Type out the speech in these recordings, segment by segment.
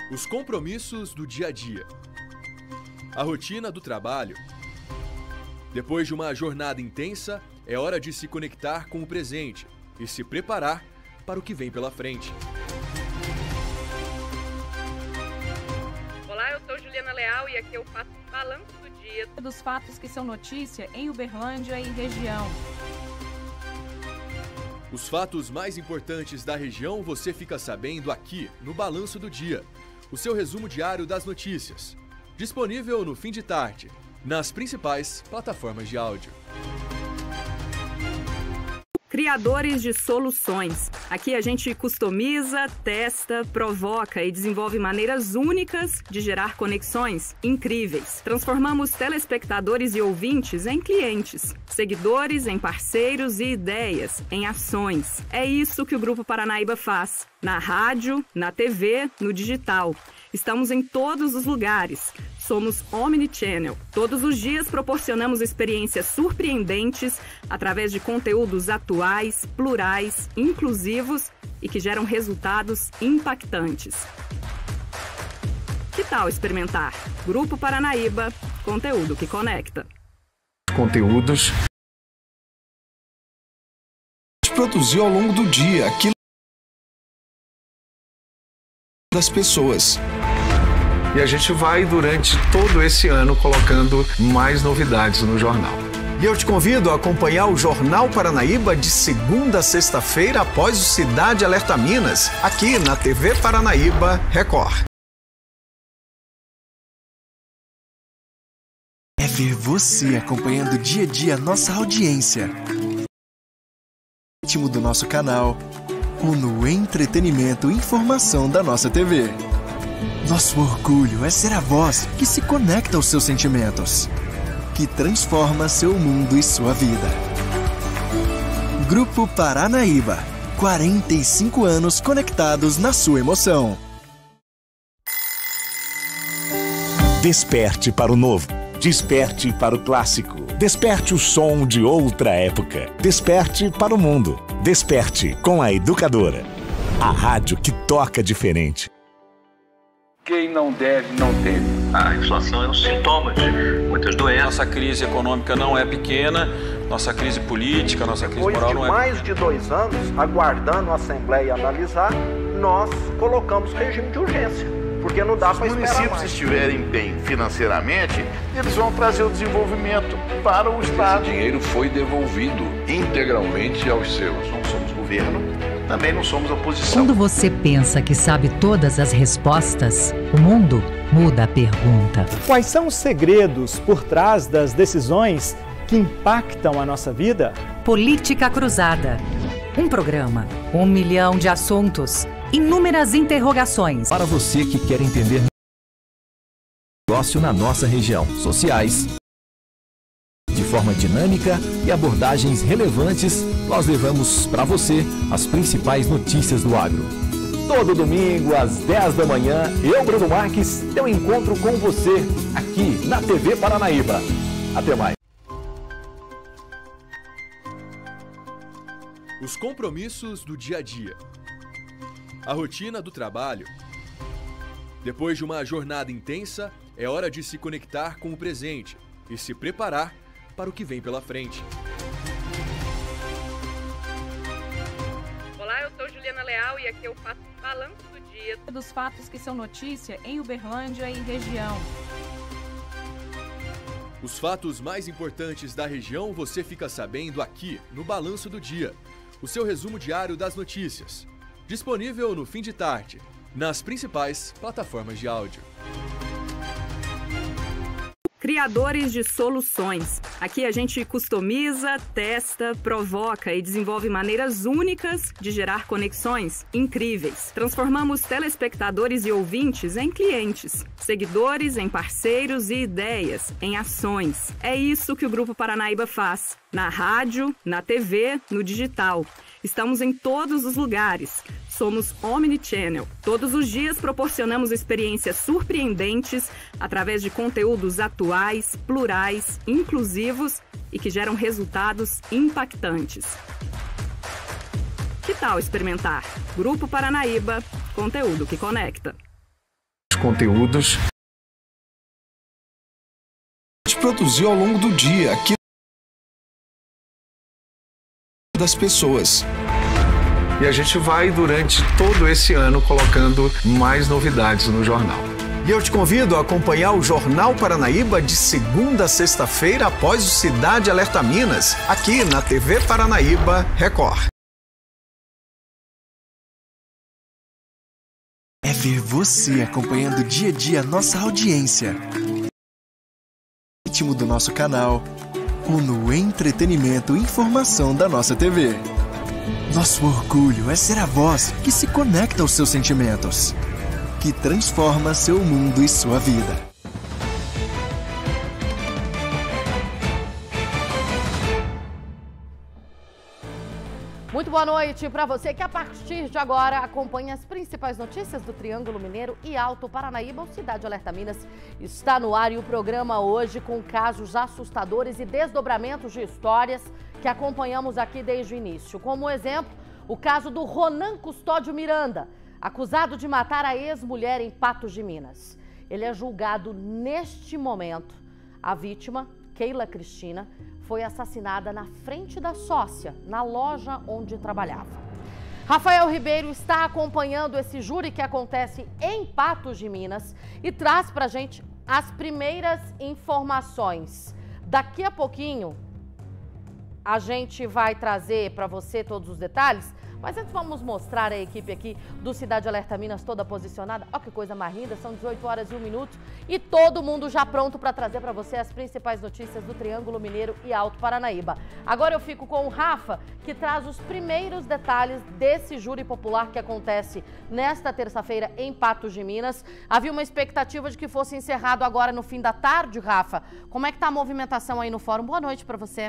Os compromissos do dia a dia. A rotina do trabalho. Depois de uma jornada intensa, é hora de se conectar com o presente e se preparar para o que vem pela frente. Olá, eu sou Juliana Leal e aqui eu faço um balanço do dia dos fatos que são notícia em Uberlândia e região. Os fatos mais importantes da região você fica sabendo aqui no Balanço do Dia, o seu resumo diário das notícias. Disponível no fim de tarde, nas principais plataformas de áudio. Criadores de soluções. Aqui a gente customiza, testa, provoca e desenvolve maneiras únicas de gerar conexões incríveis. Transformamos telespectadores e ouvintes em clientes, seguidores em parceiros e ideias em ações. É isso que o Grupo Paranaíba faz. Na rádio, na TV, no digital. Estamos em todos os lugares. Somos Omnichannel. Todos os dias proporcionamos experiências surpreendentes através de conteúdos atuais, plurais, inclusivos e que geram resultados impactantes. Que tal experimentar? Grupo Paranaíba, conteúdo que conecta. Conteúdos produziu ao longo do dia aquilo das pessoas. E a gente vai, durante todo esse ano, colocando mais novidades no jornal. E eu te convido a acompanhar o Jornal Paranaíba de segunda a sexta-feira após o Cidade Alerta Minas, aqui na TV Paranaíba Record. É ver você acompanhando dia a dia nossa audiência. No ritmo do nosso canal ou no entretenimento e informação da nossa TV. Nosso orgulho é ser a voz que se conecta aos seus sentimentos, que transforma seu mundo e sua vida. Grupo Paranaíba, 45 anos conectados na sua emoção. Desperte para o novo. Desperte para o clássico. Desperte o som de outra época. Desperte para o mundo. Desperte com a Educadora. A rádio que toca diferente. Quem não deve, não teme. A inflação é um sintoma de muitas doenças. Nossa crise econômica não é pequena, nossa crise política, nossa crise moral não é pequena. Depois de mais de 2 anos, aguardando a Assembleia analisar, nós colocamos regime de urgência, porque não dá para esperar mais. Se os municípios estiverem bem financeiramente, eles vão trazer o desenvolvimento para o Estado. Esse dinheiro foi devolvido integralmente aos seus. Não somos governo, também não somos oposição. Quando você pensa que sabe todas as respostas, o mundo muda a pergunta. Quais são os segredos por trás das decisões que impactam a nossa vida? Política Cruzada. Um programa, 1 milhão de assuntos, inúmeras interrogações. Para você que quer entender negócio na nossa região, sociais, de forma dinâmica e abordagens relevantes, nós levamos para você as principais notícias do agro. Todo domingo, às 10 da manhã, eu, Bruno Marques, eu encontro com você aqui na TV Paranaíba. Até mais. Os compromissos do dia a dia. A rotina do trabalho. Depois de uma jornada intensa, é hora de se conectar com o presente e se preparar para o que vem pela frente. Olá, eu sou Juliana Leal e aqui eu faço um balanço do dia dos fatos que são notícia em Uberlândia e região. Os fatos mais importantes da região você fica sabendo aqui no Balanço do Dia, o seu resumo diário das notícias. Disponível no fim de tarde, nas principais plataformas de áudio. Criadores de soluções. Aqui a gente customiza, testa, provoca e desenvolve maneiras únicas de gerar conexões incríveis. Transformamos telespectadores e ouvintes em clientes, seguidores em parceiros e ideias em ações. É isso que o Grupo Paranaíba faz. Na rádio, na TV, no digital. Estamos em todos os lugares. Somos Omnichannel. Todos os dias proporcionamos experiências surpreendentes através de conteúdos atuais, plurais, inclusivos e que geram resultados impactantes. Que tal experimentar? Grupo Paranaíba, conteúdo que conecta. conteúdos a gente produziu ao longo do dia aqui das pessoas. E a gente vai, durante todo esse ano, colocando mais novidades no jornal. E eu te convido a acompanhar o Jornal Paranaíba de segunda a sexta-feira após o Cidade Alerta Minas, aqui na TV Paranaíba Record. É ver você acompanhando dia a dia nossa audiência. No ritmo do nosso canal ou no entretenimento e informação da nossa TV. Nosso orgulho é ser a voz que se conecta aos seus sentimentos, que transforma seu mundo e sua vida. Muito boa noite para você que a partir de agora acompanha as principais notícias do Triângulo Mineiro e Alto Paranaíba. O Cidade Alerta Minas está no ar e o programa hoje com casos assustadores e desdobramentos de histórias que acompanhamos aqui desde o início. Como exemplo, o caso do Ronan Custódio Miranda, acusado de matar a ex-mulher em Patos de Minas. Ele é julgado neste momento. A vítima, Keila Cristina, foi assassinada na frente da sócia, na loja onde trabalhava. Rafael Ribeiro está acompanhando esse júri que acontece em Patos de Minas e traz pra gente as primeiras informações. Daqui a pouquinho a gente vai trazer para você todos os detalhes, mas antes vamos mostrar a equipe aqui do Cidade Alerta Minas toda posicionada. Olha que coisa mais linda, são 18 horas e 1 minuto e todo mundo já pronto para trazer para você as principais notícias do Triângulo Mineiro e Alto Paranaíba. Agora eu fico com o Rafa, que traz os primeiros detalhes desse júri popular que acontece nesta terça-feira em Patos de Minas. Havia uma expectativa de que fosse encerrado agora no fim da tarde, Rafa. Como é que está a movimentação aí no fórum? Boa noite para você.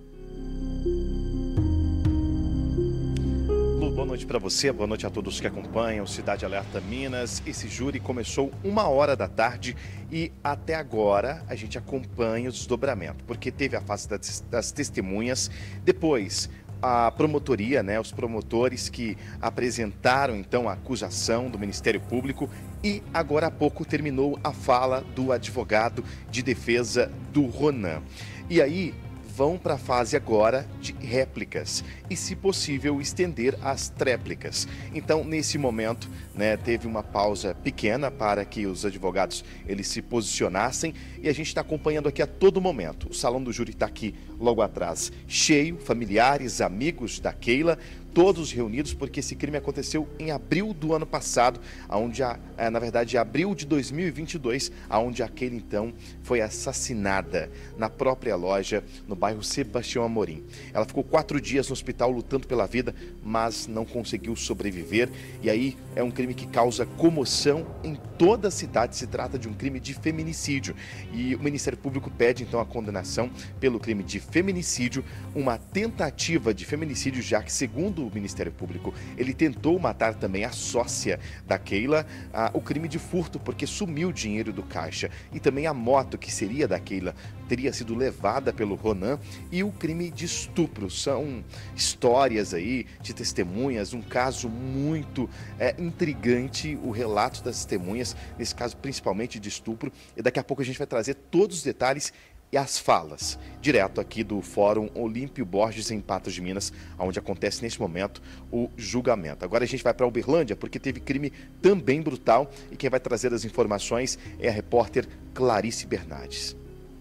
Boa noite para você, boa noite a todos que acompanham o Cidade Alerta Minas. Esse júri começou 1h da tarde e até agora a gente acompanha o desdobramento, porque teve a fase das testemunhas, depois a promotoria, os promotores que apresentaram então a acusação do Ministério Público e agora há pouco terminou a fala do advogado de defesa do Ronan. E aí vão para a fase agora de réplicas e, se possível, estender as tréplicas. Então, nesse momento, teve uma pausa pequena para que os advogados eles se posicionassem e a gente está acompanhando aqui a todo momento. O salão do júri está aqui logo atrás, cheio, familiares, amigos da Keila, todos reunidos, porque esse crime aconteceu em abril do ano passado, na verdade, abril de 2022, onde a Keila, então, foi assassinada na própria loja, no bairro Sebastião Amorim. Ela ficou 4 dias no hospital lutando pela vida, mas não conseguiu sobreviver. E aí é um crime que causa comoção em toda a cidade. Se trata de um crime de feminicídio. E o Ministério Público pede, então, a condenação pelo crime de feminicídio, uma tentativa de feminicídio, já que, segundo o Ministério Público, ele tentou matar também a sócia da Keila, o crime de furto, porque sumiu o dinheiro do caixa, e também a moto que seria da Keila teria sido levada pelo Ronan, e o crime de estupro. São histórias aí de testemunhas, um caso muito intrigante, o relato das testemunhas, nesse caso principalmente de estupro, e daqui a pouco a gente vai trazer todos os detalhes e as falas, direto aqui do Fórum Olímpio Borges, em Patos de Minas, onde acontece neste momento o julgamento. Agora a gente vai para Uberlândia, porque teve crime também brutal, e quem vai trazer as informações é a repórter Clarice Bernardes.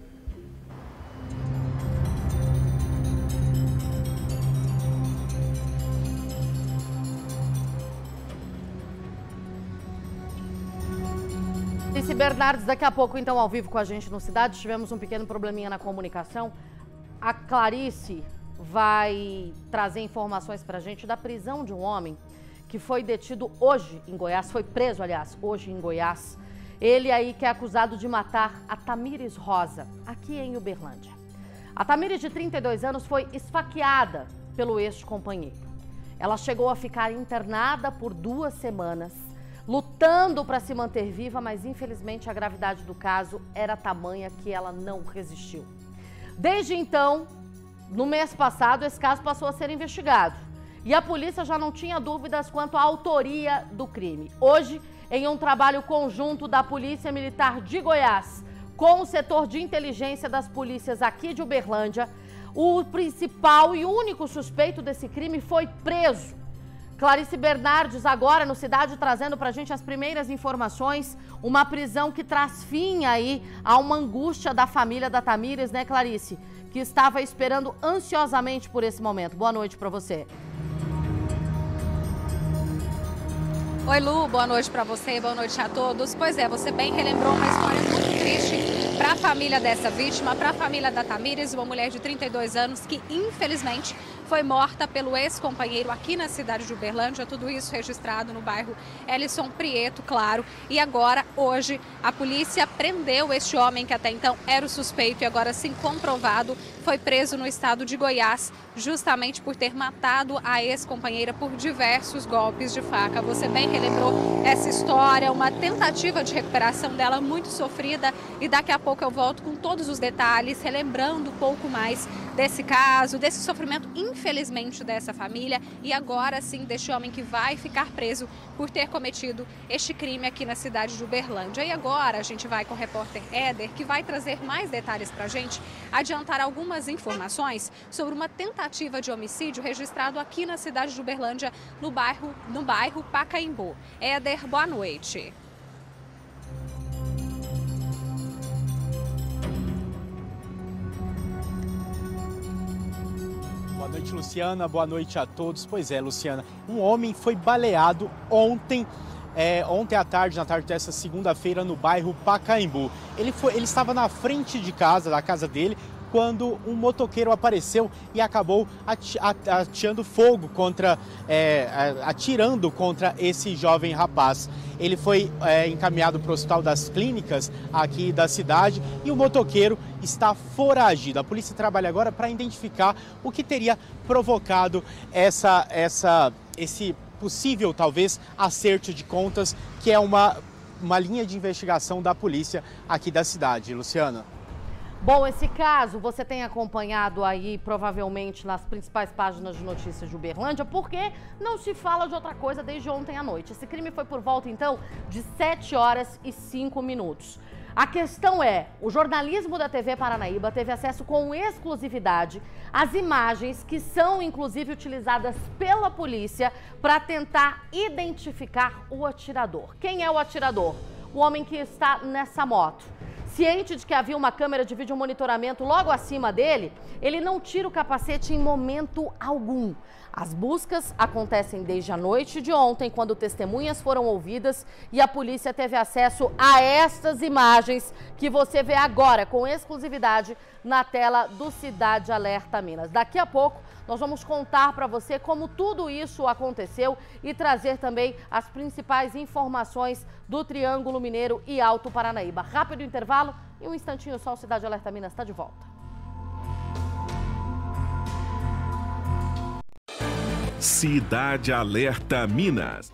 Clarice Bernardes, daqui a pouco, então, ao vivo com a gente no Cidade. Tivemos um pequeno probleminha na comunicação. A Clarice vai trazer informações pra gente da prisão de um homem que foi detido hoje em Goiás, foi preso, aliás, hoje em Goiás. Ele aí que é acusado de matar a Tamires Rosa, aqui em Uberlândia. A Tamires, de 32 anos, foi esfaqueada pelo ex-companheiro. Ela chegou a ficar internada por 2 semanas, lutando para se manter viva, mas infelizmente a gravidade do caso era tamanha que ela não resistiu. Desde então, no mês passado, esse caso passou a ser investigado e a polícia já não tinha dúvidas quanto à autoria do crime. Hoje em um trabalho conjunto da Polícia Militar de Goiás com o setor de inteligência das polícias aqui de Uberlândia, o principal e único suspeito desse crime foi preso. Clarice Bernardes agora no Cidade trazendo pra gente as primeiras informações, uma prisão que traz fim aí a uma angústia da família da Tamires, né, Clarice? Que estava esperando ansiosamente por esse momento. Boa noite pra você. Oi, Lu, boa noite para você, boa noite a todos. Pois é, você bem relembrou uma história muito triste para a família dessa vítima, para a família da Tamires, uma mulher de 32 anos que, infelizmente, foi morta pelo ex-companheiro aqui na cidade de Uberlândia, tudo isso registrado no bairro Ellison Prieto, claro. E agora, hoje, a polícia prendeu este homem que até então era o suspeito e agora, sim comprovado, foi preso no estado de Goiás, justamente por ter matado a ex-companheira por diversos golpes de faca. Você bem relembrou essa história, uma tentativa de recuperação dela muito sofrida e daqui a pouco eu volto com todos os detalhes, relembrando um pouco mais desse caso, desse sofrimento, infelizmente, dessa família e agora sim deste homem que vai ficar preso por ter cometido este crime aqui na cidade de Uberlândia. E agora a gente vai com o repórter Éder, que vai trazer mais detalhes pra gente, adiantar algumas informações sobre uma tentativa de homicídio registrado aqui na cidade de Uberlândia, no bairro Pacaembu. Éder, boa noite. Boa noite, Luciana. Boa noite a todos. Pois é, Luciana, um homem foi baleado ontem à tarde, na tarde dessa segunda-feira, no bairro Pacaembu. Ele estava na frente de casa, da casa dele, quando um motoqueiro apareceu e acabou atirando fogo atirando contra esse jovem rapaz. Ele foi encaminhado para o Hospital das Clínicas aqui da cidade e o motoqueiro está foragido. A polícia trabalha agora para identificar o que teria provocado esse possível, talvez, acerto de contas, que é uma linha de investigação da polícia aqui da cidade. Luciana. Bom, esse caso você tem acompanhado aí provavelmente nas principais páginas de notícias de Uberlândia, porque não se fala de outra coisa desde ontem à noite. Esse crime foi por volta, então, de 7h05. A questão é, o jornalismo da TV Paranaíba teve acesso com exclusividade às imagens que são, inclusive, utilizadas pela polícia para tentar identificar o atirador. Quem é o atirador? O homem que está nessa moto. Ciente de que havia uma câmera de vídeo monitoramento logo acima dele, ele não tira o capacete em momento algum. As buscas acontecem desde a noite de ontem, quando testemunhas foram ouvidas e a polícia teve acesso a estas imagens que você vê agora com exclusividade na tela do Cidade Alerta Minas. Daqui a pouco nós vamos contar para você como tudo isso aconteceu e trazer também as principais informações do Triângulo Mineiro e Alto Paranaíba. Rápido intervalo e um instantinho só o Cidade Alerta Minas está de volta. Cidade Alerta Minas.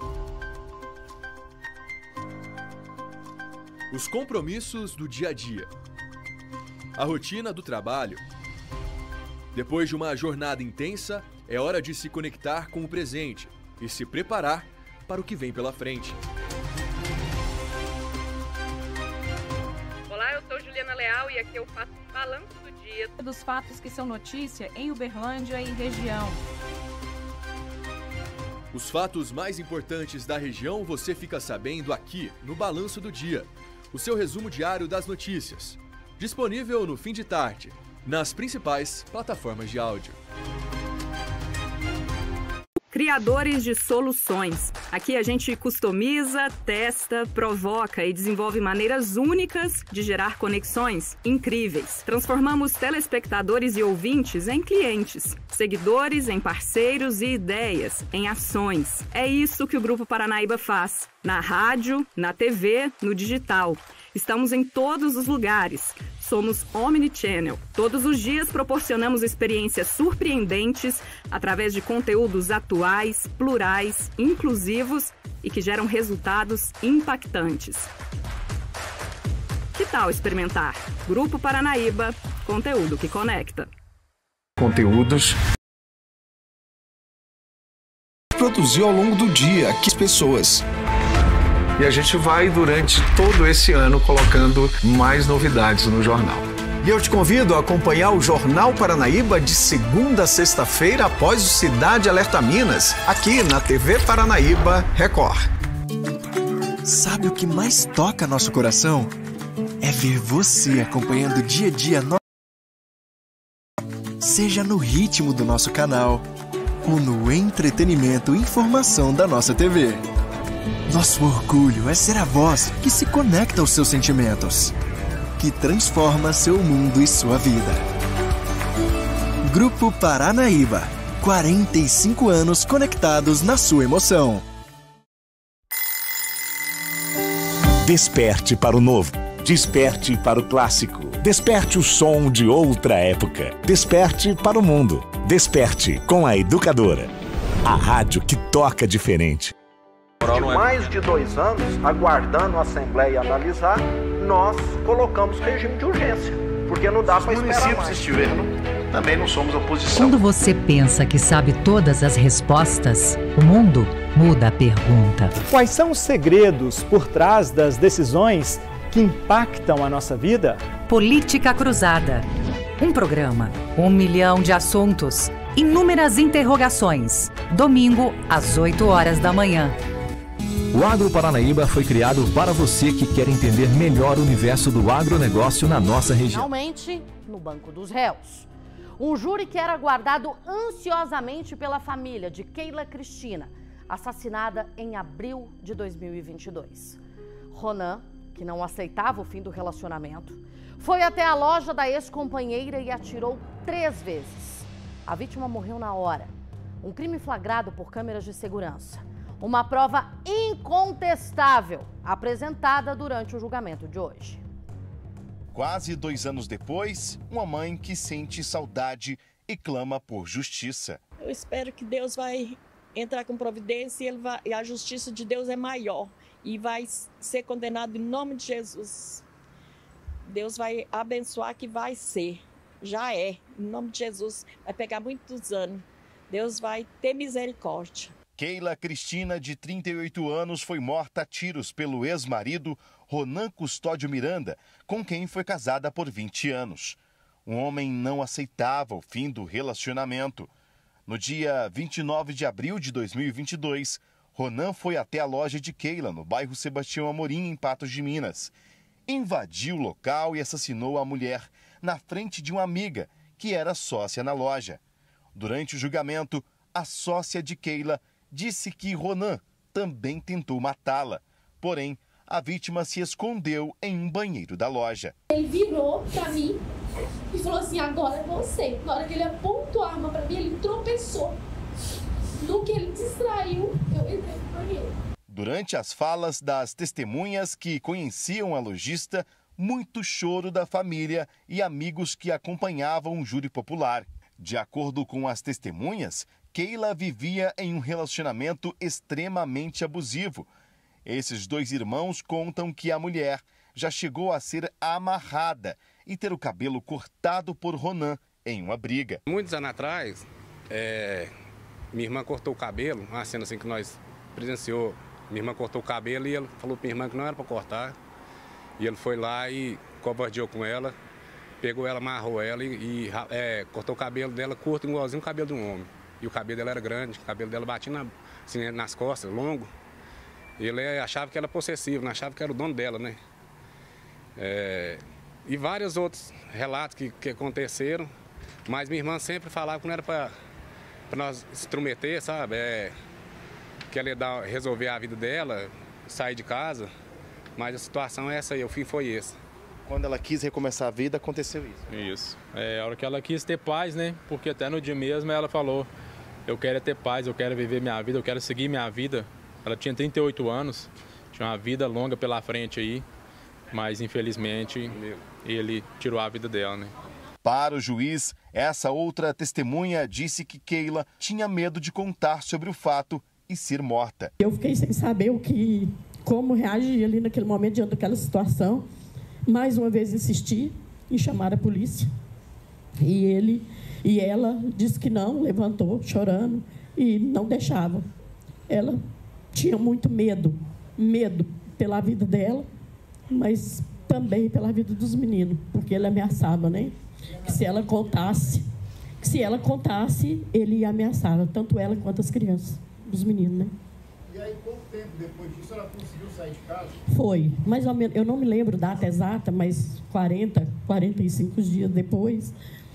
Os compromissos do dia a dia. A rotina do trabalho. Depois de uma jornada intensa, é hora de se conectar com o presente e se preparar para o que vem pela frente. Olá, eu sou Juliana Leal e aqui eu faço o balanço do dia. Dos fatos que são notícia em Uberlândia e região. Os fatos mais importantes da região você fica sabendo aqui no Balanço do Dia, o seu resumo diário das notícias. Disponível no fim de tarde, nas principais plataformas de áudio. Criadores de soluções. Aqui a gente customiza, testa, provoca e desenvolve maneiras únicas de gerar conexões incríveis. Transformamos telespectadores e ouvintes em clientes, seguidores em parceiros e ideias em ações. É isso que o Grupo Paranaíba faz. Na rádio, na TV, no digital. Estamos em todos os lugares. Somos Omnichannel. Todos os dias proporcionamos experiências surpreendentes através de conteúdos atuais, plurais, inclusivos e que geram resultados impactantes. Que tal experimentar? Grupo Paranaíba, conteúdo que conecta. Conteúdos produziu ao longo do dia que as pessoas. E a gente vai, durante todo esse ano, colocando mais novidades no jornal. E eu te convido a acompanhar o Jornal Paranaíba de segunda a sexta-feira após o Cidade Alerta Minas, aqui na TV Paranaíba Record. Sabe o que mais toca nosso coração? É ver você acompanhando dia a dia seja no ritmo do nosso canal ou no entretenimento e informação da nossa TV. Nosso orgulho é ser a voz que se conecta aos seus sentimentos, que transforma seu mundo e sua vida. Grupo Paranaíba, 45 anos conectados na sua emoção. Desperte para o novo. Desperte para o clássico. Desperte o som de outra época. Desperte para o mundo. Desperte com a Educadora. A rádio que toca diferente. De mais de 2 anos, aguardando a Assembleia analisar, nós colocamos regime de urgência, porque não dá para esperar mais. Os municípios estiveram, também não somos oposição. Quando você pensa que sabe todas as respostas, o mundo muda a pergunta. Quais são os segredos por trás das decisões que impactam a nossa vida? Política Cruzada. Um programa, 1 milhão de assuntos, inúmeras interrogações. Domingo, às 8 horas da manhã. O Agro Paranaíba foi criado para você que quer entender melhor o universo do agronegócio na nossa região. Finalmente, no banco dos réus. Um júri que era aguardado ansiosamente pela família de Keila Cristina, assassinada em abril de 2022. Ronan, que não aceitava o fim do relacionamento, foi até a loja da ex-companheira e atirou 3 vezes. A vítima morreu na hora. Um crime flagrado por câmeras de segurança. Uma prova incontestável apresentada durante o julgamento de hoje. Quase 2 anos depois, uma mãe que sente saudade e clama por justiça. Eu espero que Deus vai entrar com providência e a justiça de Deus é maior e vai ser condenado em nome de Jesus. Deus vai abençoar que vai ser, já é, em nome de Jesus. Vai pegar muitos anos. Deus vai ter misericórdia. Keila Cristina, de 38 anos, foi morta a tiros pelo ex-marido Ronan Custódio Miranda, com quem foi casada por 20 anos. O homem não aceitava o fim do relacionamento. No dia 29 de abril de 2022, Ronan foi até a loja de Keila, no bairro Sebastião Amorim, em Patos de Minas. Invadiu o local e assassinou a mulher na frente de uma amiga, que era sócia na loja. Durante o julgamento, a sócia de Keila disse que Ronan também tentou matá-la. Porém, a vítima se escondeu em um banheiro da loja. Ele virou pra mim e falou assim, agora é você. Na hora que ele apontou a arma pra mim, ele tropeçou. No que ele distraiu, eu entrei no banheiro. Durante as falas das testemunhas que conheciam a lojista, muito choro da família e amigos que acompanhavam o júri popular. De acordo com as testemunhas, Keila vivia em um relacionamento extremamente abusivo. Esses 2 irmãos contam que a mulher já chegou a ser amarrada e ter o cabelo cortado por Ronan em uma briga. Muitos anos atrás, minha irmã cortou o cabelo, uma cena assim que nós presenciou. Minha irmã cortou o cabelo e ele falou para minha irmã que não era para cortar. E ele foi lá e covardeou com ela, pegou ela, amarrou ela e cortou o cabelo dela curto, igualzinho o cabelo de um homem. E o cabelo dela era grande, o cabelo dela batia assim, nas costas, longo. Ele achava que era possessivo, não achava que era o dono dela, né? E vários outros relatos que aconteceram, mas minha irmã sempre falava que não era para nós se intrometer, sabe? Que ela ia resolver a vida dela, sair de casa, mas a situação é essa aí, o fim foi esse. Quando ela quis recomeçar a vida, aconteceu isso? Isso. A hora que ela quis ter paz, né? Porque até no dia mesmo ela falou, eu quero ter paz, eu quero viver minha vida, eu quero seguir minha vida. Ela tinha 38 anos, tinha uma vida longa pela frente aí, mas infelizmente ele tirou a vida dela, né? Para o juiz, essa outra testemunha disse que Keila tinha medo de contar sobre o fato e ser morta. Eu fiquei sem saber como reagir ali naquele momento diante daquela situação. Mais uma vez insisti em chamar a polícia. E ela disse que não, levantou chorando e não deixava. Ela tinha muito medo pela vida dela, mas também pela vida dos meninos, porque ele ameaçava, né? Que se ela contasse, ele ameaçava, tanto ela quanto as crianças, os meninos, né? E aí, quanto tempo depois disso ela conseguiu sair de casa? Foi, mais ou menos, eu não me lembro a data exata, mas 45 dias depois,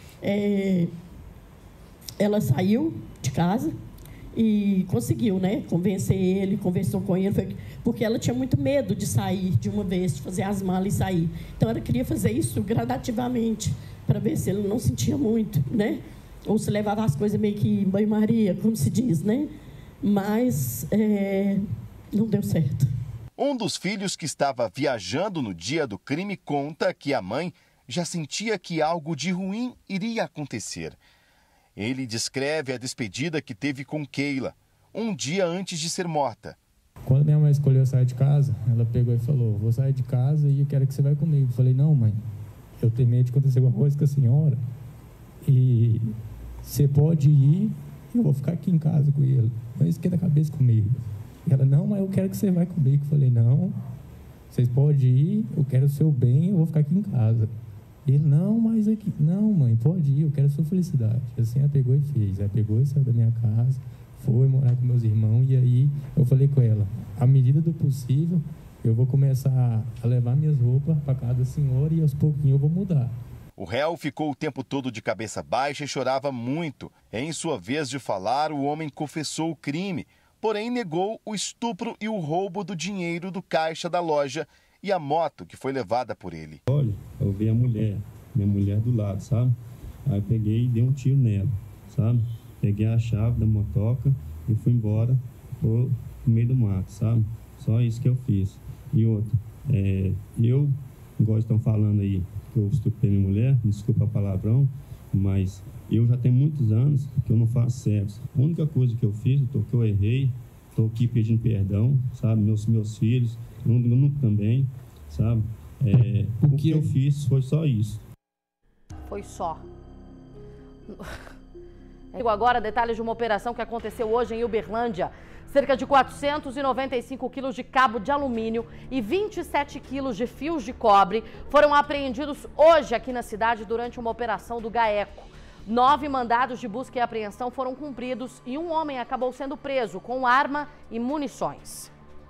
ela saiu de casa e conseguiu, né, convencer ele, conversou com ele, porque ela tinha muito medo de sair de uma vez, de fazer as malas e sair. Então, ela queria fazer isso gradativamente, para ver se ele não sentia muito, né? Ou se levava as coisas meio que em banho-maria, como se diz, né? Mas não deu certo. Um dos filhos que estava viajando no dia do crime conta que a mãe já sentia que algo de ruim iria acontecer. Ele descreve a despedida que teve com Keila, um dia antes de ser morta. Quando minha mãe escolheu sair de casa, ela pegou e falou: vou sair de casa e eu quero que você vá comigo. Eu falei: não, mãe, eu tenho medo de acontecer alguma coisa com a senhora. E você pode ir, eu vou ficar aqui em casa com ele. Não esquenta a cabeça comigo. E ela: não, mas eu quero que você vá comigo. Eu falei: não, vocês podem ir, eu quero o seu bem, eu vou ficar aqui em casa. Ele: não, mas aqui... Não, mãe, pode ir, eu quero a sua felicidade. Assim, ela pegou e fez. Ela pegou e saiu da minha casa, foi morar com meus irmãos. E aí eu falei com ela: à medida do possível, eu vou começar a levar minhas roupas para casa da senhora e aos pouquinhos eu vou mudar. O réu ficou o tempo todo de cabeça baixa e chorava muito. Em sua vez de falar, o homem confessou o crime, porém negou o estupro e o roubo do dinheiro do caixa da loja e a moto que foi levada por ele. Olha, eu vi minha mulher do lado, sabe? Aí eu peguei e dei um tiro nela, sabe? Peguei a chave da motoca e fui embora no meio do mato, sabe? Só isso que eu fiz. E outra, eu, igual estão falando aí, que eu estuprei minha mulher, desculpa a palavrão, mas eu já tenho muitos anos que eu não faço sexo. A única coisa que eu fiz, que eu errei, estou aqui pedindo perdão, sabe? Meus filhos, eu também, sabe? O que eu fiz foi só isso. Foi só. Agora, detalhes de uma operação que aconteceu hoje em Uberlândia. Cerca de 495 quilos de cabo de alumínio e 27 quilos de fios de cobre foram apreendidos hoje aqui na cidade durante uma operação do GAECO. 9 mandados de busca e apreensão foram cumpridos e um homem acabou sendo preso com arma e munições.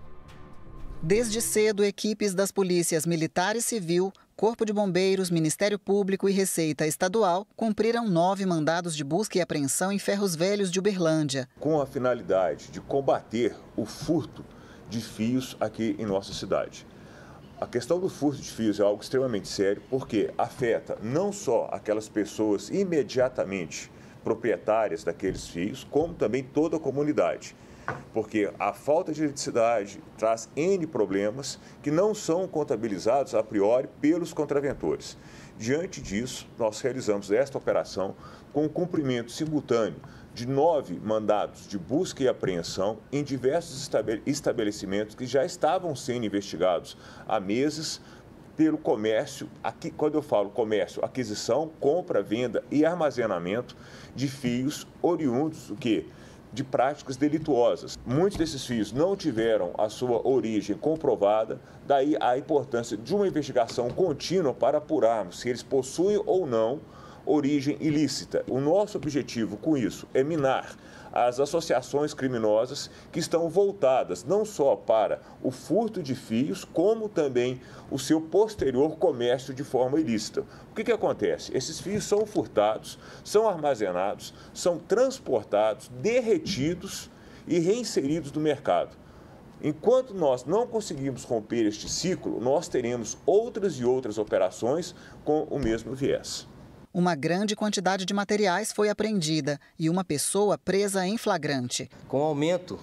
Desde cedo, equipes das polícias Militar e Civil, Corpo de Bombeiros, Ministério Público e Receita Estadual cumpriram 9 mandados de busca e apreensão em Ferros Velhos de Uberlândia. Com a finalidade de combater o furto de fios aqui em nossa cidade. A questão do furto de fios é algo extremamente sério porque afeta não só aquelas pessoas imediatamente proprietárias daqueles fios, como também toda a comunidade. Porque a falta de eletricidade traz N problemas que não são contabilizados a priori pelos contraventores. Diante disso, nós realizamos esta operação com o cumprimento simultâneo de 9 mandados de busca e apreensão em diversos estabelecimentos que já estavam sendo investigados há meses pelo comércio. Aqui, quando eu falo comércio, aquisição, compra, venda e armazenamento de fios oriundos do quê? De práticas delituosas. Muitos desses fios não tiveram a sua origem comprovada, daí a importância de uma investigação contínua para apurarmos se eles possuem ou não origem ilícita. O nosso objetivo com isso é minar as associações criminosas que estão voltadas não só para o furto de fios, como também o seu posterior comércio de forma ilícita. O que acontece? Esses fios são furtados, são armazenados, são transportados, derretidos e reinseridos no mercado. Enquanto nós não conseguimos romper este ciclo, nós teremos outras e outras operações com o mesmo viés. Uma grande quantidade de materiais foi apreendida e uma pessoa presa em flagrante. Com o aumento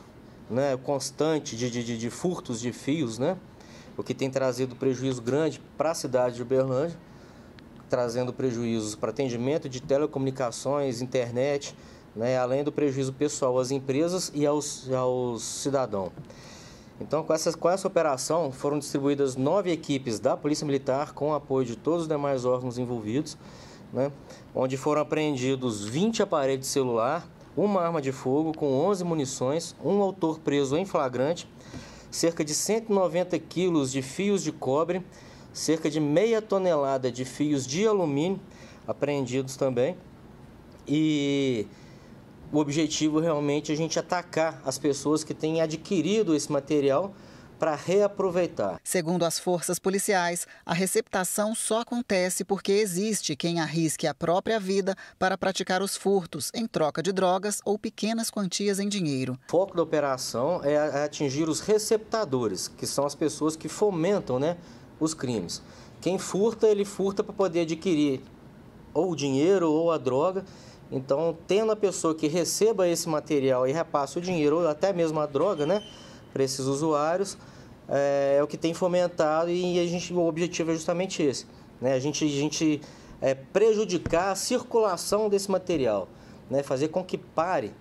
constante de furtos de fios, o que tem trazido prejuízo grande para a cidade de Uberlândia, trazendo prejuízos para atendimento de telecomunicações, internet, além do prejuízo pessoal às empresas e aos cidadãos. Então, com essa operação, foram distribuídas 9 equipes da Polícia Militar com o apoio de todos os demais órgãos envolvidos, onde foram apreendidos 20 aparelhos de celular, uma arma de fogo com 11 munições, um autor preso em flagrante, cerca de 190 quilos de fios de cobre, cerca de meia tonelada de fios de alumínio apreendidos também. E o objetivo realmente é a gente atacar as pessoas que têm adquirido esse material para reaproveitar. Segundo as forças policiais, a receptação só acontece porque existe quem arrisque a própria vida para praticar os furtos em troca de drogas ou pequenas quantias em dinheiro. O foco da operação é atingir os receptadores, que são as pessoas que fomentam, os crimes. Quem furta, ele furta para poder adquirir ou o dinheiro ou a droga. Então, tendo a pessoa que receba esse material e repasse o dinheiro ou até mesmo a droga, para esses usuários, é o que tem fomentado, e o objetivo é justamente esse, a gente prejudicar a circulação desse material, fazer com que pare,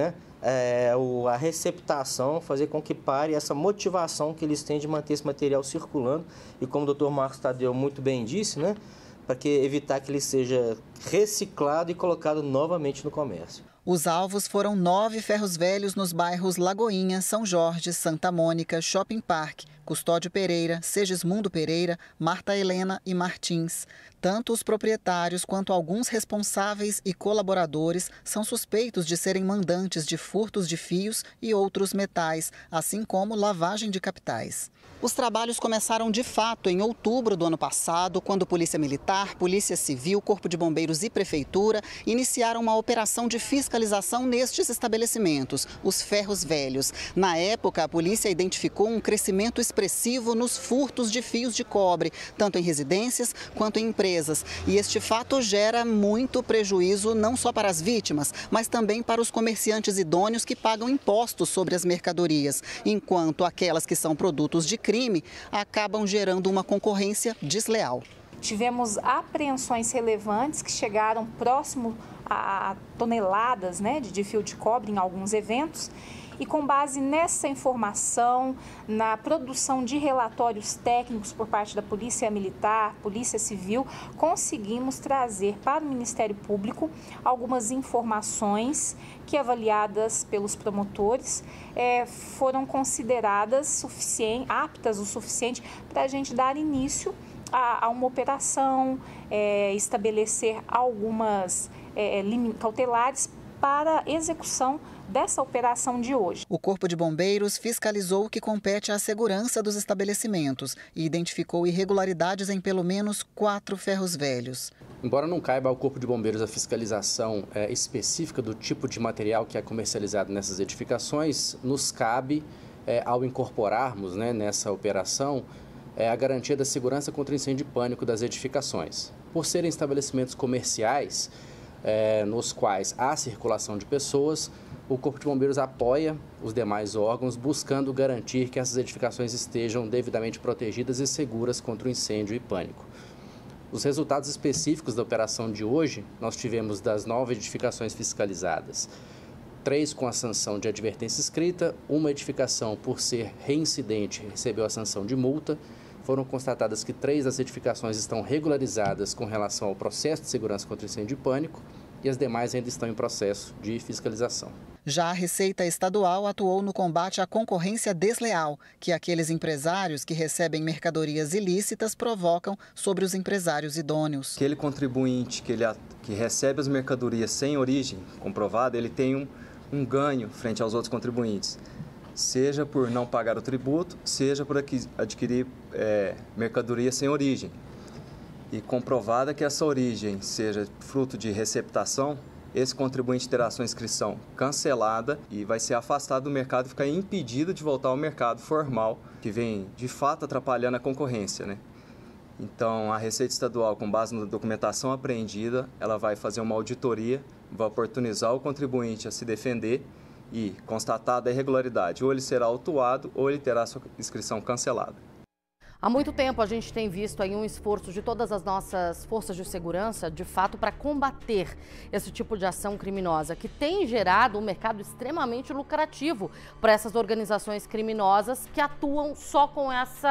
a receptação, fazer com que pare essa motivação que eles têm de manter esse material circulando, e como o Dr. Marcos Tadeu muito bem disse, para evitar que ele seja reciclado e colocado novamente no comércio. Os alvos foram 9 ferros velhos nos bairros Lagoinha, São Jorge, Santa Mônica, Shopping Park, Custódio Pereira, Segismundo Pereira, Marta Helena e Martins. Tanto os proprietários quanto alguns responsáveis e colaboradores são suspeitos de serem mandantes de furtos de fios e outros metais, assim como lavagem de capitais. Os trabalhos começaram de fato em outubro do ano passado, quando Polícia Militar, Polícia Civil, Corpo de Bombeiros e Prefeitura iniciaram uma operação de fiscalização nestes estabelecimentos, os ferros velhos. Na época, a polícia identificou um crescimento expressivo nos furtos de fios de cobre, tanto em residências quanto em empresas. E este fato gera muito prejuízo não só para as vítimas, mas também para os comerciantes idôneos que pagam impostos sobre as mercadorias, enquanto aquelas que são produtos de crime acabam gerando uma concorrência desleal. Tivemos apreensões relevantes que chegaram próximo a toneladas de fio de cobre em alguns eventos. E com base nessa informação, na produção de relatórios técnicos por parte da Polícia Militar, Polícia Civil, conseguimos trazer para o Ministério Público algumas informações que, avaliadas pelos promotores, foram consideradas aptas o suficiente para a gente dar início a uma operação, estabelecer algumas cautelares para execução dessa operação de hoje. O Corpo de Bombeiros fiscalizou o que compete à segurança dos estabelecimentos e identificou irregularidades em pelo menos 4 ferros velhos. Embora não caiba ao Corpo de Bombeiros a fiscalização específica do tipo de material que é comercializado nessas edificações, nos cabe, ao incorporarmos nessa operação, a garantia da segurança contra incêndio e pânico das edificações. Por serem estabelecimentos comerciais, nos quais há circulação de pessoas, o Corpo de Bombeiros apoia os demais órgãos, buscando garantir que essas edificações estejam devidamente protegidas e seguras contra o incêndio e pânico. Os resultados específicos da operação de hoje, nós tivemos das 9 edificações fiscalizadas, 3 com a sanção de advertência escrita, uma edificação por ser reincidente recebeu a sanção de multa. Foram constatadas que 3 das edificações estão regularizadas com relação ao processo de segurança contra incêndio e pânico e as demais ainda estão em processo de fiscalização. Já a Receita Estadual atuou no combate à concorrência desleal, que aqueles empresários que recebem mercadorias ilícitas provocam sobre os empresários idôneos. Aquele contribuinte que recebe as mercadorias sem origem comprovada, ele tem um ganho frente aos outros contribuintes, seja por não pagar o tributo, seja por adquirir mercadoria sem origem. E comprovada que essa origem seja fruto de receptação, esse contribuinte terá sua inscrição cancelada e vai ser afastado do mercado e ficar impedido de voltar ao mercado formal, que vem de fato atrapalhando a concorrência, Então, a Receita Estadual, com base na documentação apreendida, ela vai fazer uma auditoria, vai oportunizar o contribuinte a se defender e, constatada a irregularidade, ou ele será autuado ou ele terá sua inscrição cancelada. Há muito tempo a gente tem visto aí um esforço de todas as nossas forças de segurança, de fato, para combater esse tipo de ação criminosa, que tem gerado um mercado extremamente lucrativo para essas organizações criminosas que atuam só com essa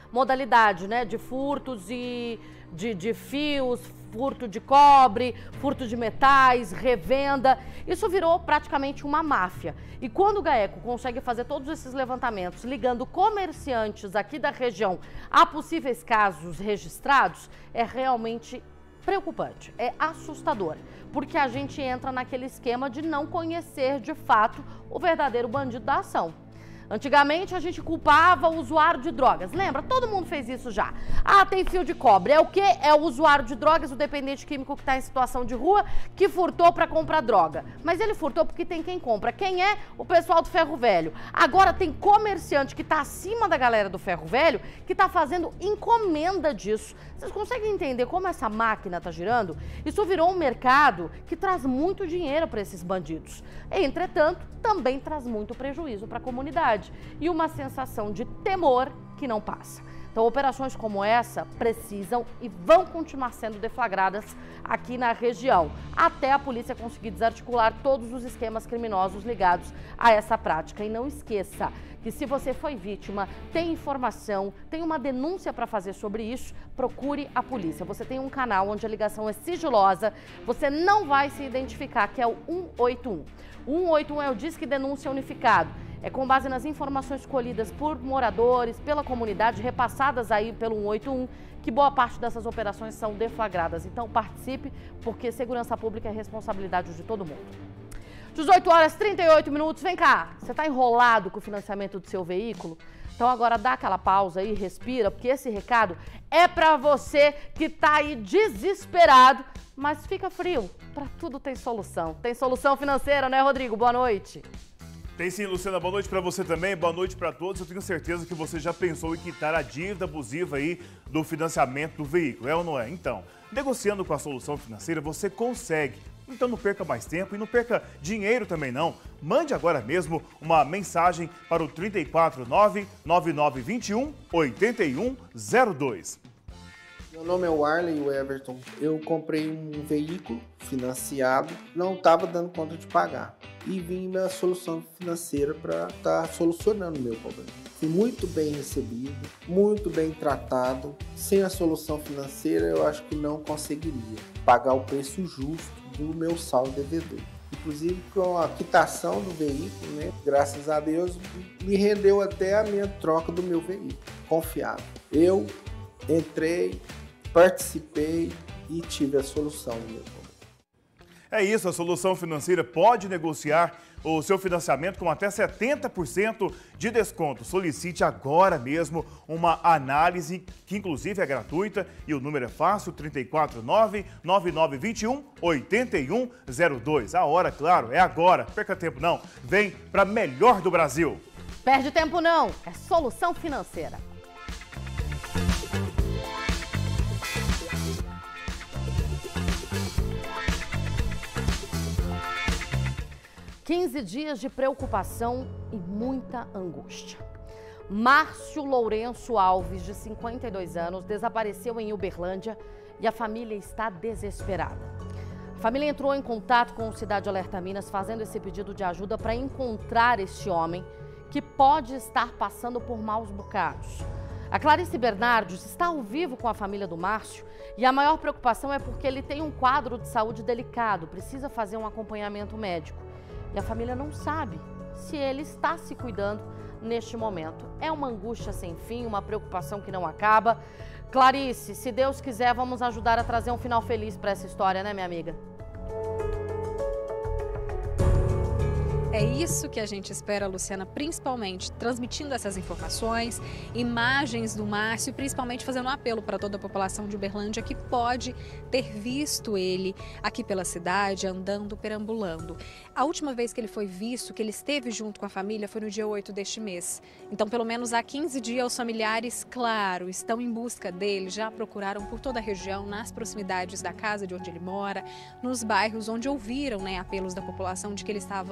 modalidade, né, de furtos e de fios, furto de cobre, furto de metais, revenda. Isso virou praticamente uma máfia. E quando o GAECO consegue fazer todos esses levantamentos, ligando comerciantes aqui da região a possíveis casos registrados, é realmente preocupante, é assustador, porque a gente entra naquele esquema de não conhecer de fato o verdadeiro bandido da ação. Antigamente a gente culpava o usuário de drogas, lembra? Todo mundo fez isso já. Ah, tem fio de cobre, é o quê? É o usuário de drogas, o dependente químico que está em situação de rua, que furtou para comprar droga. Mas ele furtou porque tem quem compra. Quem é? O pessoal do ferro velho. Agora tem comerciante que está acima da galera do ferro velho, que está fazendo encomenda disso. Vocês conseguem entender como essa máquina está girando? Isso virou um mercado que traz muito dinheiro para esses bandidos. Entretanto, também traz muito prejuízo para a comunidade e uma sensação de temor que não passa. Então, operações como essa precisam e vão continuar sendo deflagradas aqui na região, até a polícia conseguir desarticular todos os esquemas criminosos ligados a essa prática. E não esqueça que se você foi vítima, tem informação, tem uma denúncia para fazer sobre isso, procure a polícia. Você tem um canal onde a ligação é sigilosa, você não vai se identificar, que é o 181. O 181 é o Disque Denúncia Unificado. É com base nas informações colhidas por moradores, pela comunidade, repassadas aí pelo 181, que boa parte dessas operações são deflagradas. Então participe, porque segurança pública é responsabilidade de todo mundo. 18 horas e 38 minutos, vem cá, você está enrolado com o financiamento do seu veículo? Então agora dá aquela pausa aí, respira, porque esse recado é para você que está aí desesperado, mas fica frio, para tudo tem solução. Tem solução financeira, né, Rodrigo? Boa noite. Tem sim, Luciana, boa noite para você também, boa noite para todos. Eu tenho certeza que você já pensou em quitar a dívida abusiva aí do financiamento do veículo, é ou não é? Então, negociando com a Solução Financeira, você consegue. Então não perca mais tempo e não perca dinheiro também não. Mande agora mesmo uma mensagem para o 349-9921-8102. Meu nome é Warley Everton. Eu comprei um veículo financiado, não estava dando conta de pagar. E vim na Solução Financeira para estar solucionando o meu problema. Fui muito bem recebido, muito bem tratado. Sem a Solução Financeira, eu acho que não conseguiria pagar o preço justo do meu saldo devedor. Inclusive com a quitação do veículo, né? Graças a Deus, me rendeu até a minha troca do meu veículo, confiável. Eu entrei, participei e tive a solução do meu problema. É isso, a Solução Financeira pode negociar o seu financiamento com até 70% de desconto. Solicite agora mesmo uma análise, que inclusive é gratuita, e o número é fácil, 349-9921-8102. A hora, claro, é agora. Perca tempo não, vem para melhor do Brasil. Perde tempo não, é Solução Financeira. ...15 dias de preocupação e muita angústia. Márcio Lourenço Alves, de 52 anos, desapareceu em Uberlândia e a família está desesperada. A família entrou em contato com o Cidade Alerta Minas, fazendo esse pedido de ajuda para encontrar este homem que pode estar passando por maus bocados. A Clarice Bernardes está ao vivo com a família do Márcio e a maior preocupação é porque ele tem um quadro de saúde delicado, precisa fazer um acompanhamento médico. E a família não sabe se ele está se cuidando neste momento. É uma angústia sem fim, uma preocupação que não acaba. Clarice, se Deus quiser, vamos ajudar a trazer um final feliz para essa história, né, minha amiga? É isso que a gente espera, Luciana, principalmente transmitindo essas informações, imagens do Márcio, principalmente fazendo um apelo para toda a população de Uberlândia que pode ter visto ele aqui pela cidade, andando, perambulando. A última vez que ele foi visto, que ele esteve junto com a família, foi no dia 8 deste mês. Então, pelo menos há 15 dias, os familiares, claro, estão em busca dele, já procuraram por toda a região, nas proximidades da casa de onde ele mora, nos bairros onde ouviram, né, apelos da população de que ele